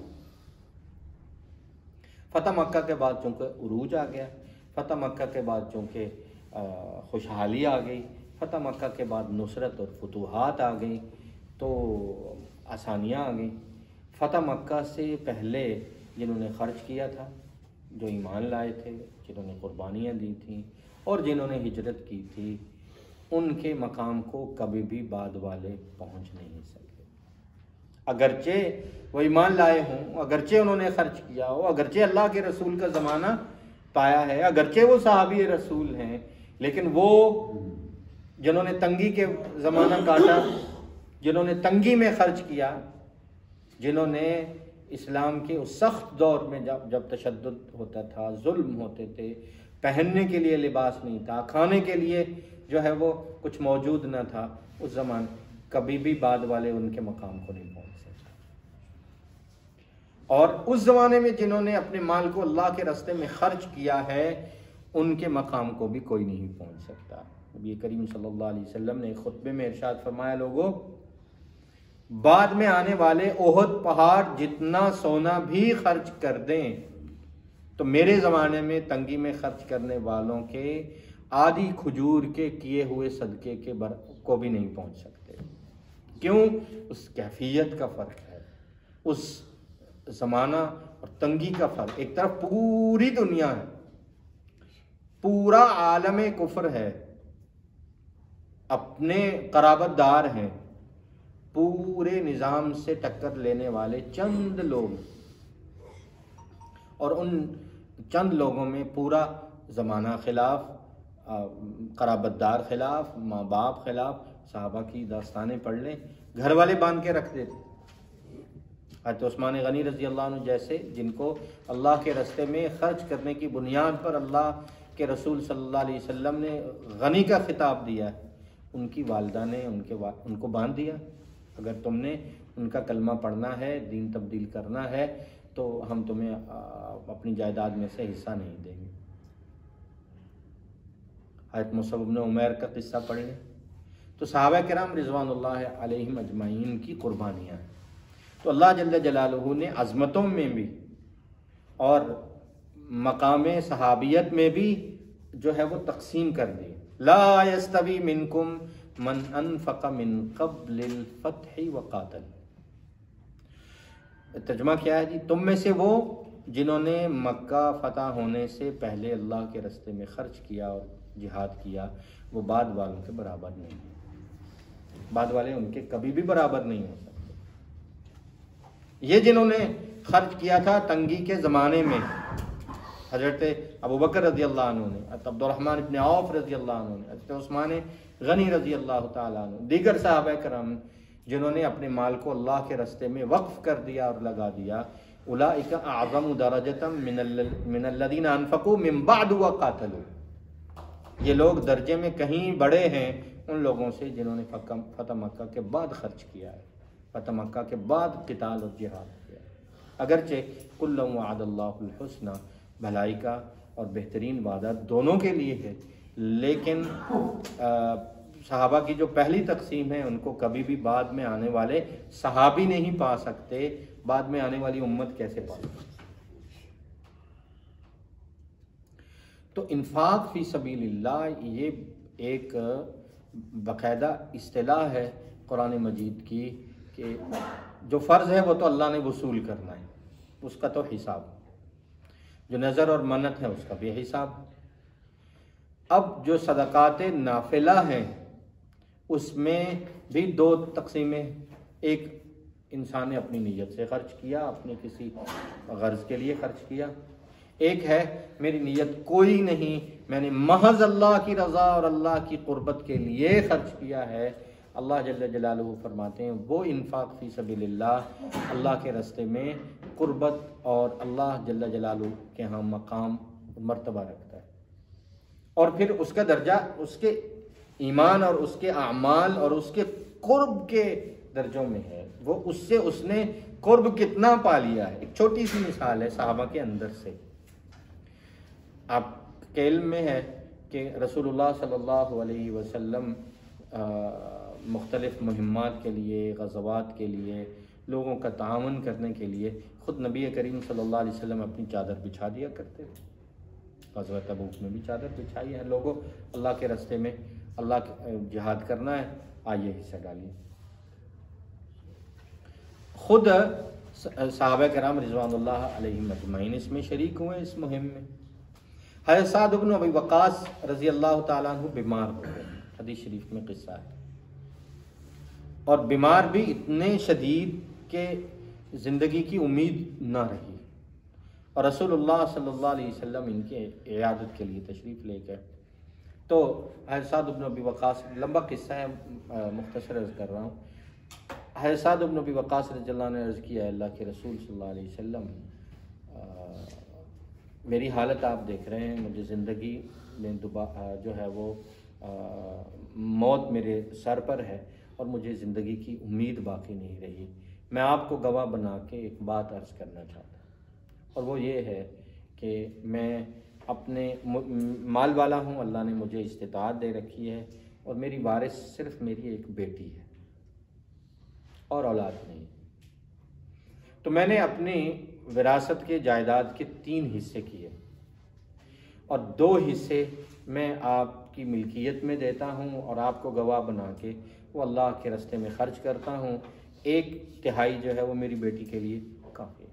फ़तह मक्का के बाद चूँकि उरूज आ गया, फ़तह मक्का के बाद चूँकि खुशहाली आ गई, फ़तह मक्का के बाद नुसरत और फतूहात आ गई, तो आसानियाँ आ गई। फ़तह मक्का से पहले जिन्होंने ख़र्च किया था, जो ईमान लाए थे, जिन्होंने कुर्बानियाँ दी थी और जिन्होंने हिजरत की थी, उनके मकाम को कभी भी बाद वाले पहुँच नहीं सके। अगरचे वो ईमान लाए हों, अगरचे उन्होंने ख़र्च किया हो, अगरचे अल्लाह के रसूल का ज़माना पाया है, अगरचे वो सहाबी रसूल हैं, लेकिन वो जिन्होंने तंगी के ज़माना काटा, जिन्होंने तंगी में ख़र्च किया, जिन्होंने इस्लाम के उस सख्त दौर में जब जब तशद्दुद होता था, जुल्म होते थे, पहनने के लिए लिबास नहीं था, खाने के लिए जो है वो कुछ मौजूद न था, उस ज़माने कभी भी बाद वाले उनके मकाम को नहीं पहुंच सकते। और उस ज़माने में जिन्होंने अपने माल को अल्लाह के रास्ते में खर्च किया है, उनके मकाम को भी कोई नहीं पहुंच सकता। नबी करीम सल्लल्लाहु अलैहि वसल्लम ने खुतबे में इरशाद फरमाया, लोगों बाद में आने वाले ओहद पहाड़ जितना सोना भी खर्च कर दें तो मेरे ज़माने में तंगी में खर्च करने वालों के आधी खजूर के किए हुए सदक़े के बर को भी नहीं पहुंच सकते। क्यों? उस कैफियत का फ़र्क है, उस ज़माना और तंगी का फ़र्क। एक तरफ पूरी दुनिया है, पूरा आलम कुफ्र है, अपने क़राबतदार हैं, पूरे निज़ाम से टक्कर लेने वाले चंद लोग, और उन चंद लोगों में पूरा ज़माना खिलाफ, क़राबतदार खिलाफ, माँ बाप खिलाफ। सहाबा की दास्तानें पढ़ लें, घर वाले बांध के रख देते। हज़रत उस्मान गनी रज़ी अल्लाह अन्हु जैसे, जिनको अल्लाह के रास्ते में ख़र्च करने की बुनियाद पर अल्लाह के रसूल सल्लल्लाहु अलैहि वसल्लम ने गनी का खिताब दिया है, उनकी वालिदा ने उनके वा, उनको बांध दिया, अगर तुमने उनका कलमा पढ़ना है, दीन तब्दील करना है, तो हम तुम्हें अपनी जायदाद में से हिस्सा नहीं देंगे। हज़रत मुसअब इब्न उमैर का किस्सा पढ़ लें तो सहाबा किराम रिज़वानुल्लाह अलैहिम अजमाइन की कुर्बानियाँ हैं। तो अल्लाह जल्ल जलालुहु ने अज़मतों में भी और मकामे सहाबियत में भी जो है वो तकसीम कर दी। ला यस्तवी मिनकुम मन अनफ़क़ मिन क़ब्लिल फ़त्हि व क़ातल। तर्जुमा क्या है जी? तुम में से वो जिन्होंने मक्का फ़तह होने से पहले अल्लाह के रास्ते में ख़र्च किया और जिहाद किया, वो बाद वालों के बराबर नहीं है। बाद वाले उनके कभी भी बराबर नहीं हो सकते। ये जिन्होंने खर्च किया था तंगी के ज़माने में, हज़रत अबू बकर रज़ी अल्लाह अन्हु ने, अब्दुर्रहमान इब्न औफ रज़ी अल्लाह अन्हु ने, हज़रत उस्मान गनी रज़ी अल्लाह तआला अन्हु, दीगर सहाबा किराम जिन्होंने अपने माल को अल्लाह के रास्ते में वक्फ़ कर दिया और लगा दिया, उलाइका अअज़मु दरजतम मिनल्लज़ीना अनफ़क़ू मिन बअद व क़ातलू। ये लोग दर्जे में कहीं बड़े हैं उन लोगों से जिन्होंने फ़तह मक्का के बाद खर्च किया है, फ़तह मक्का के बाद क़िताल और जिहाद किया है। अगरचे कुल्लुम वअदल्लाहुल हुस्ना, भलाई का और बेहतरीन वादा दोनों के लिए है, लेकिन सहाबा की जो पहली तकसीम है उनको कभी भी बाद में आने वाले सहाबी नहीं पा सकते, बाद में आने वाली उम्मत कैसे पा सकते। तो इन्फाक फी सबीलिल्लाह ये एक बाकायदा इस्तिलाह है कुरान मजीद की कि जो फ़र्ज़ है वो तो अल्लाह ने वसूल करना है, उसका तो हिसाब, जो नज़र और मन्नत है उसका भी हिसाब। अब जो सदक़ात नाफिला हैं उसमें भी दो तकसीमें, एक इंसान ने अपनी नीयत से ख़र्च किया, अपने किसी गर्ज़ के लिए ख़र्च किया, एक है मेरी नीयत कोई नहीं, मैंने महज अल्लाह की रज़ा और अल्लाह की क़ुर्बत के लिए ख़र्च किया है। अल्लाह जल्ल जलालुहु फरमाते हैं वो इन्फाक फ़ी सबीलिल्लाह अल्लाह के रास्ते में क़ुर्बत और अल्लाह जल्ल जलालुहु के यहाँ मकाम मर्तबा रखता है, और फिर उसका दर्जा उसके ईमान और उसके आमाल और उसके क़ुर्ब के दर्जों में है, वो उससे उसने क़ुर्ब कितना पा लिया है। एक छोटी सी मिसाल है सहाबा के अंदर से, आपके इल्म में है कि रसूलुल्लाह सल्लल्लाहु अलैहि वसल्लम मुख्तलिफ़ मुहिम्मात के लिए, ग़ज़वात के लिए, लोगों का ताअवुन करने के लिए ख़ुद नबी करीम सल्लल्लाहु अलैहि वसल्लम अपनी चादर बिछा दिया करते थे। ग़ज़वा तबूक में भी चादर बिछाई है, लोगों अल्लाह के रास्ते में अल्लाह जिहाद करना है, आइए हिस्सा डालिए। ख़ुद सहाबा किराम रिज़वानुल्लाह अलैहिम अजमईन इसमें शरीक हुए इस मुहिम में। हज़रत साद इब्न अबी वक़ास रज़ी अल्लाह तआला अन्हु बीमार हो गए, हदीस शरीफ में किस्सा है, और बीमार भी इतने शदीद के ज़िंदगी की उम्मीद ना रही, और रसूलुल्लाह सल्लल्लाहु अलैहि वसल्लम इनके इयादत के लिए तशरीफ़ ले गए। तो हज़रत साद इब्न अबी वक़ास, लंबा किस्सा है, मुख्तसर अर्ज़ कर रहा हूँ। हज़रत साद इब्न अबी वक़ास रज़ियल्लाहु अन्हु ने अर्ज़ किया, अल्लाह के रसूल सल्लल्लाहु अलैहि वसल्लम, मेरी हालत आप देख रहे हैं, मुझे ज़िंदगी में दोबारा जो है वो आ, मौत मेरे सर पर है और मुझे ज़िंदगी की उम्मीद बाकी नहीं रही। मैं आपको गवाह बना के एक बात अर्ज़ करना चाहता हूँ, और वो ये है कि मैं अपने माल वाला हूँ, अल्लाह ने मुझे इस्तिताअत दे रखी है, और मेरी वारिस सिर्फ मेरी एक बेटी है और औलाद नहीं। तो मैंने अपनी विरासत के जायदाद के तीन हिस्से किए, और दो हिस्से मैं आपकी मिल्कियत में देता हूँ और आपको गवाह बना के वो अल्लाह के रास्ते में ख़र्च करता हूँ, एक तिहाई जो है वो मेरी बेटी के लिए काफ़ी है।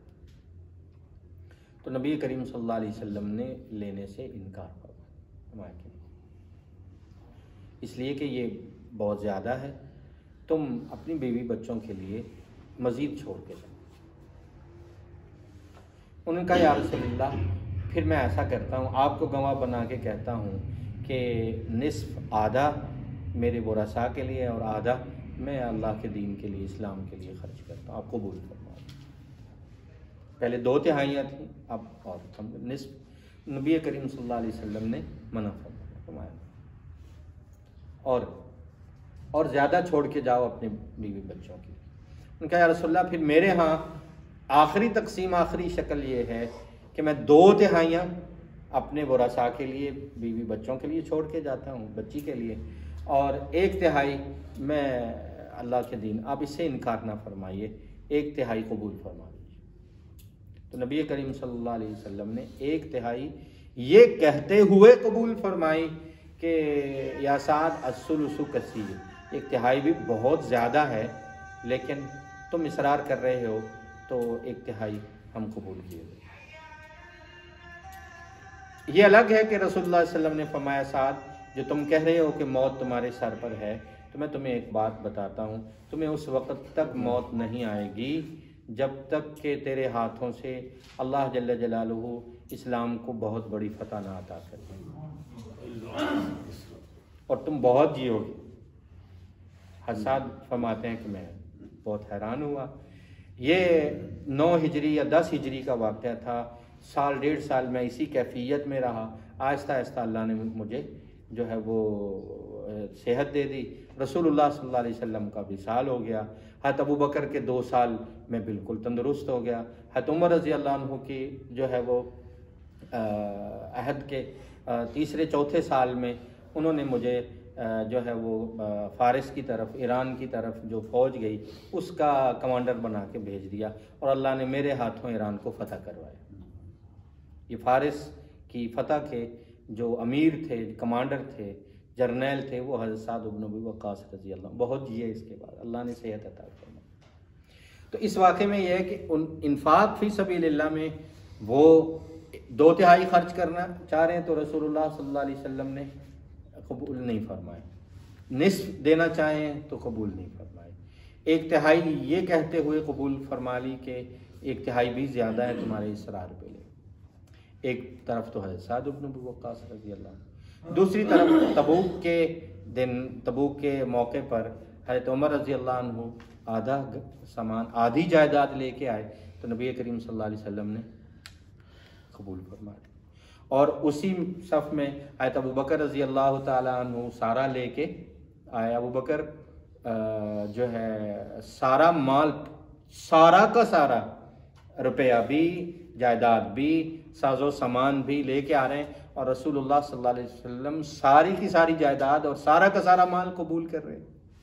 तो नबी करीम सल्लल्लाहु अलैहि वसल्लम ने लेने से इनकार फरमाया, इसलिए कि ये बहुत ज़्यादा है, तुम अपनी बीवी बच्चों के लिए मज़ीद छोड़ के जाओ। उन्होंने कहा या रसूलल्लाह, फिर मैं ऐसा करता हूँ, आपको गवाह बना के कहता हूँ कि निस्फ आधा मेरे वरसा के लिए और आधा मैं अल्लाह के दीन के लिए, इस्लाम के लिए खर्च करता हूँ, आप कबूल फरमाओ। पहले दो तिहाइयाँ थी, अब और हम निस्फ नबी करीम सल्लल्लाहु अलैहि वसल्लम ने मना फरमाया, और और ज़्यादा छोड़ के जाओ अपने बीवी बच्चों की। उनका या रसूलल्लाह, फिर मेरे यहाँ आखिरी तकसीम, आखिरी शक्ल ये है कि मैं दो तिहाइयाँ अपने वरसा के लिए, बीवी बच्चों के लिए छोड़ के जाता हूँ, बच्ची के लिए, और एक तिहाई मैं अल्लाह के दीन। आप इससे इनकार ना फरमाइए, एक तिहाई कबूल फरमा लीजिए। तो नबी करीम सल्लल्लाहु अलैहि वसल्लम ने एक तिहाई ये कहते हुए कबूल फरमाई कि या साद अस्सुलुसु कसीर, एक तिहाई भी बहुत ज़्यादा है, लेकिन तुम इसरार कर रहे हो तो एक तिहाई हम कबूल किए। ये अलग है कि रसूलुल्लाह सल्लल्लाहु अलैहि वसल्लम ने फरमाया, साद जो तुम कह रहे हो कि मौत तुम्हारे सर पर है, तो मैं तुम्हें एक बात बताता हूँ, तुम्हें उस वक़्त तक मौत नहीं आएगी जब तक कि तेरे हाथों से अल्लाह जल्ल जलालुहु इस्लाम को बहुत बड़ी फतह ना अता कर दे, और तुम बहुत जियोगे। हसाद फरमाते हैं कि मैं बहुत हैरान हुआ। ये नौ हिजरी या दस हिजरी का वाक़या था, साल डेढ़ साल मैं इसी कैफियत में रहा। आहिस्ता आहिस्ता अल्लाह ने मुझे जो है वो सेहत दे दी। रसूलुल्लाह सल्लल्लाहु अलैहि वसल्लम का विसाल हो गया। हज़रत अबू बकर के दो साल में बिल्कुल तंदुरुस्त हो गया। हज़रत उमर रज़ी अल्लाह अन्हु की जो है वो अहद के आ, तीसरे चौथे साल में उन्होंने मुझे आ, जो है वो आ, फ़ारिस की तरफ, ईरान की तरफ जो फ़ौज गई उसका कमांडर बना के भेज दिया और अल्लाह ने मेरे हाथों ईरान को फ़तह करवाया। ये फ़ारिस की फ़तह के जो अमीर थे, कमांडर थे, जर्नैल थे, वो हज़रत साद इब्न अबी वक्कास रज़ी अल्लाह, बहुत जिए इसके बाद, अल्लाह ने सेहत अता फरमाई। तो इस वाक़े में यह है कि उन इन्फाक फ़ी सबीलिल्लाह में वो दो तिहाई खर्च करना चाह रहे हैं तो रसूलुल्लाह सल्लल्लाहु अलैहि वसल्लम ने कबूल नहीं फरमाए। निस्फ देना चाहें तो कबूल नहीं फरमाए। एक तिहाई ये कहते हुए कबूल फरमा ली कि एक तिहाई भी ज़्यादा है तुम्हारे इसरार पे ले। एक तरफ तो है साद इब्न अबी वक्कास रज़ी अल्लाह, दूसरी तरफ तबूक के दिन, तबूक के मौके पर हज़रत उमर रज़ी अल्लाह अन्हु आधा सामान, आधी जायदाद लेके आए तो नबी करीम सल्लल्लाहु अलैहि वसल्लम ने कबूल फरमा ली। और उसी सफ़ में हज़रत अबू बकर रज़ी अल्लाह ताला अन्हु सारा लेके आए। अबू बकर जो है सारा माल, सारा का सारा रुपया भी, जायदाद भी, साजो सामान भी लेके आ रहे हैं और रसूलुल्लाह सल्लल्लाहु अलैहि वसल्लम सारी की सारी जायदाद और सारा का सारा माल कबूल कर रहे हैं।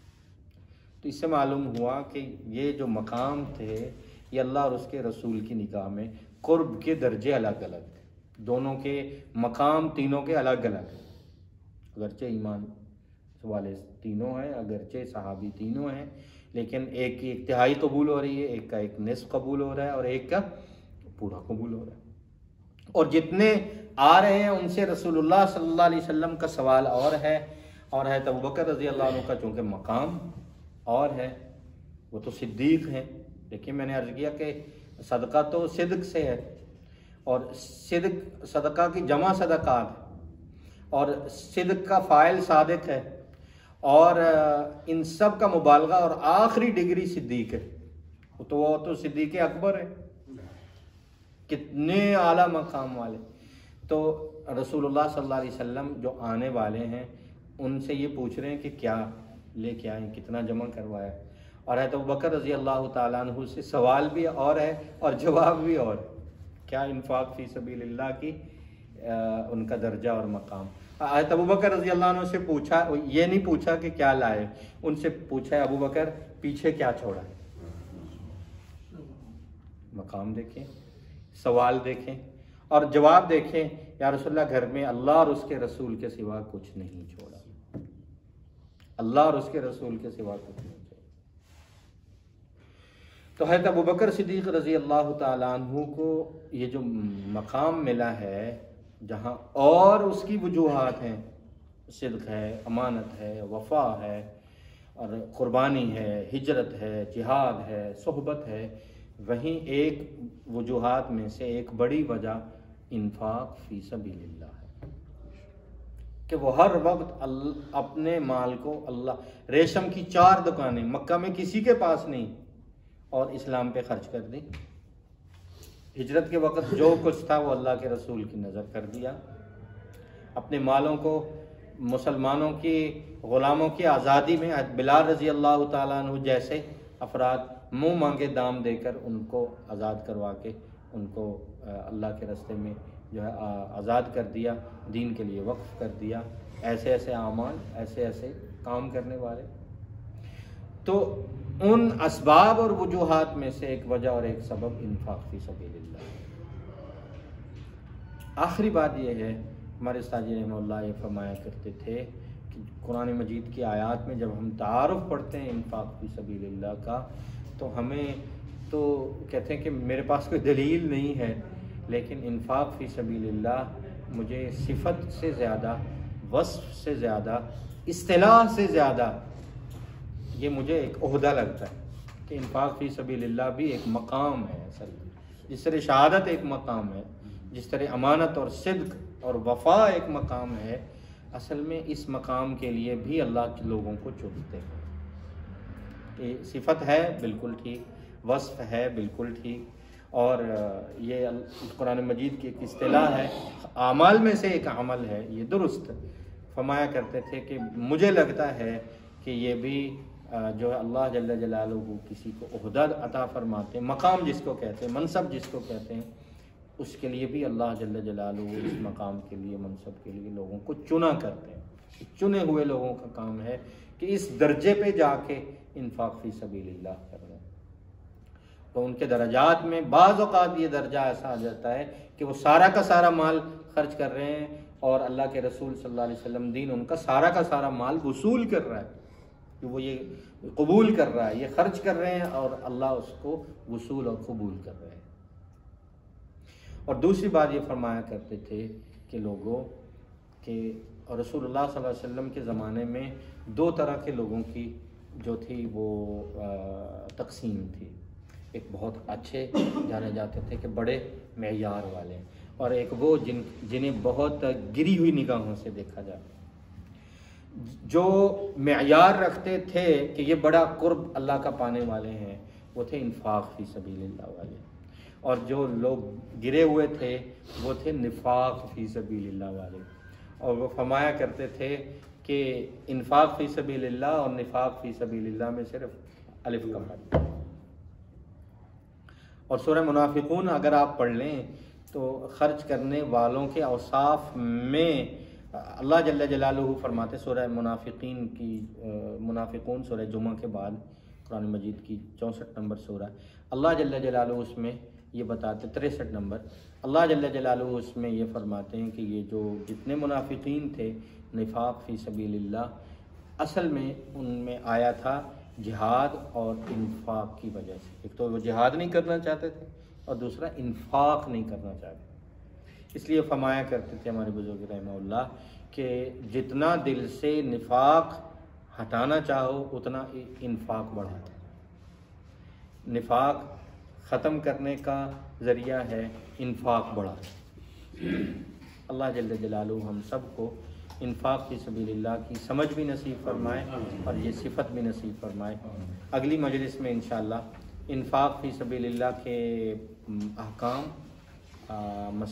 तो इससे मालूम हुआ कि ये जो मकाम थे ये अल्लाह और उसके रसूल की निगाह में कुर्ब के दर्जे अलग अलग थे। दोनों के मकाम तीनों के अलग अलग हैं। अगरचे ईमान वाले तीनों हैं, अगरचे सहाबी तीनों हैं, लेकिन एक की एक तिहाई कबूल हो रही है, एक का एक निस्फ कबूल हो रहा है और एक का पूरा कबूल हो रहा है। और जितने आ रहे हैं उनसे रसूलुल्लाह सल्लल्लाहु अलैहि वसल्लम का सवाल और है, और है अबू बकर रज़ी अल्लाह अन्हु का चूँकि मकाम और है, वो तो सिद्दीक हैं। देखिए मैंने अर्ज़ किया कि सदका तो सिद्क से है और सिद्क सदका की जमा सदकात है और सिद्क का फ़ाइल सादिक है और इन सब का मुबालगा और आखिरी डिग्री सिद्दीक है। तो वो तो सिद्दीक अकबर है, कितने आला मकाम वाले। तो रसूलुल्लाह सल्लल्लाहु अलैहि वसल्लम जो आने वाले हैं उनसे ये पूछ रहे हैं कि क्या लेके आए, कितना जमा करवाया। और है तो अबू बकर रज़ी अल्लाह ताला अन्हु से सवाल भी और है और जवाब भी और, क्या इन्फाक फ़ी सबीलिल्लाह की आ, उनका दर्जा और मकाम। आयत अबू बकर रज़ी अल्लाह अन्हु से पूछा, ये नहीं पूछा कि क्या लाए, उनसे पूछा है अबू बकर पीछे क्या छोड़ा। मकाम देखें, सवाल देखें और जवाब देखें, या रसूलुल्लाह घर में अल्लाह और उसके रसूल के सिवा कुछ नहीं छोड़ा, अल्लाह और उसके रसूल के सिवा कुछ नहीं छोड़ा। तो हज़रत अबू बकर सिद्दीक़ रज़ी अल्लाह ताला अन्हु को ये जो मकाम मिला है जहाँ और उसकी वजूहात हैं, सिद्क़ है, अमानत है, वफ़ा है और क़ुरबानी है, हिजरत है, जिहाद है, सोहबत है, वहीं एक वजूहात में से एक बड़ी वजह इन्फाक फ़ी सबीलिल्लाह है कि वो हर वक्त अपने माल को अल्लाह, रेशम की चार दुकानें मक्का में किसी के पास नहीं और इस्लाम पे खर्च कर दी। हिजरत के वक्त जो कुछ था वो अल्लाह के रसूल की नज़र कर दिया। अपने मालों को मुसलमानों की, ग़ुलामों की आज़ादी में बिलाल रज़ी अल्लाह ताला अन्हु जैसे अफराद मुँह मांगे दाम देकर उनको आज़ाद करवा के उनको अल्लाह के रास्ते में जो है आज़ाद कर दिया, दीन के लिए वक्फ़ कर दिया। ऐसे ऐसे आमाल, ऐसे ऐसे काम करने वाले। तो उन असबाब और वजूहात में से एक वजह और एक सबब इन्फाक फ़ी सबीलिल्लाह। आखिरी बात यह है, हमारे उस्ताद जी रहमतुल्लाह ये फरमाया करते थे कि कुरान मजीद की आयत में जब हम तारुफ़ पढ़ते हैं इन्फाक फ़ी सबीलिल्लाह का, तो हमें तो कहते हैं कि मेरे पास कोई दलील नहीं है, लेकिन इन्फाक फ़ी सबीलिल्लाह मुझे सिफत से ज़्यादा, वस्फ़ से ज़्यादा, इस्तिलाह से ज़्यादा ये मुझे एक ओहदा लगता है कि इन्फाक फ़ी सबीलिल्लाह भी एक मकाम है। असल जिस तरह शहादत एक मकाम है, जिस तरह अमानत और सिद्क़ और वफ़ा एक मकाम है, असल में इस मकाम के लिए भी अल्लाह लोगों को चुनते हैं। ये सिफत है बिल्कुल ठीक, वस्फ़ है बिल्कुल ठीक, और ये कुरान मजीद की एक इस्तिलाह है, आमाल में से एक अमल है, ये दुरुस्त। फरमाया करते थे कि मुझे लगता है कि ये भी जो है अल्लाह जल्ल जलालुहु किसी को ओहदा अता फरमाते हैं, मकाम जिसको कहते हैं, मनसब जिसको कहते हैं, उसके लिए भी अल्लाह जल्ल जलालुहु इस मकाम के लिए, मनसब के लिए लोगों को चुना करते हैं। चुने हुए लोगों का काम है कि इस दर्जे पे जाके इन्फाक फी सबीलिल्लाह करना। तो उनके दर्जात में बाज़ औक़ात ये दर्जा ऐसा आ जाता है कि वो सारा का सारा माल खर्च कर रहे हैं और अल्लाह के रसूल सल्लल्लाहु अलैहि वसल्लम दीन उनका सारा का सारा माल वसूल कर रहा है, कि वो ये कबूल कर रहा है, ये खर्च कर रहे हैं और अल्लाह उसको वसूल और कबूल कर रहे हैं। और दूसरी बात ये फरमाया करते थे कि लोगों के और रसूलुल्लाह सल्लल्लाहु अलैहि वसल्लम के ज़माने में दो तरह के लोगों की जो थी वो तकसीम थी। एक बहुत अच्छे जाने जाते थे कि बड़े मेयार वाले, और एक वो जिन जिन्हें बहुत गिरी हुई निगाहों से देखा जाए। जो मेयार रखते थे कि ये बड़ा कुर्ब अल्लाह का पाने वाले हैं, वो थे इन्फाक फी सबीलिल्लाह वाले, और जो लोग गिरे हुए थे वो थे निफाक फी सबीलिल्लाह वाले। और वो फरमाया करते थे कि इन्फाक फी सबीलिल्लाह और निफाक फी सबीलिल्लाह में सिर्फ अलिफ का फर्क। और सूरह मुनाफिकून अगर आप पढ़ लें तो खर्च करने वालों के औसाफ में अल्लाह जल्ल जलालुहु फरमाते, सूरह मुनाफिकीन की मुनाफिकून सूरह जुमा के बाद कुरान मजीद की चौंसठ नंबर सूरह, अल्लाह जल्ल जलालुहु उसमें ये बताते, तिरसठ नंबर, अल्लाह जल्ल जलालुहु उसमें ये फरमाते हैं कि ये जो जितने मुनाफिकीन थे निफाक फ़ी सबीलिल्लाह, असल में उनमें आया था जिहाद और इन्फाक की वजह से। एक तो वो जिहाद नहीं करना चाहते थे और दूसरा इन्फाक नहीं करना चाहते। इसलिए फरमाया करते थे हमारे बुजुर्ग रहमहुल्लाह कि जितना दिल से निफाक हटाना चाहो उतना इन्फाक बढ़ाओ। निफाक ख़त्म करने का ज़रिया है इन्फाक बढ़ा। अल्लाह जल्ल जलालुहु हम सब को इन्फाक फी सबीलिल्लाह की समझ भी नसीब फरमाए और ये सिफत भी नसीब फरमाए। अगली मजलिस में इंशाअल्लाह इन्फाक फी सबीलिल्लाह के अहकाम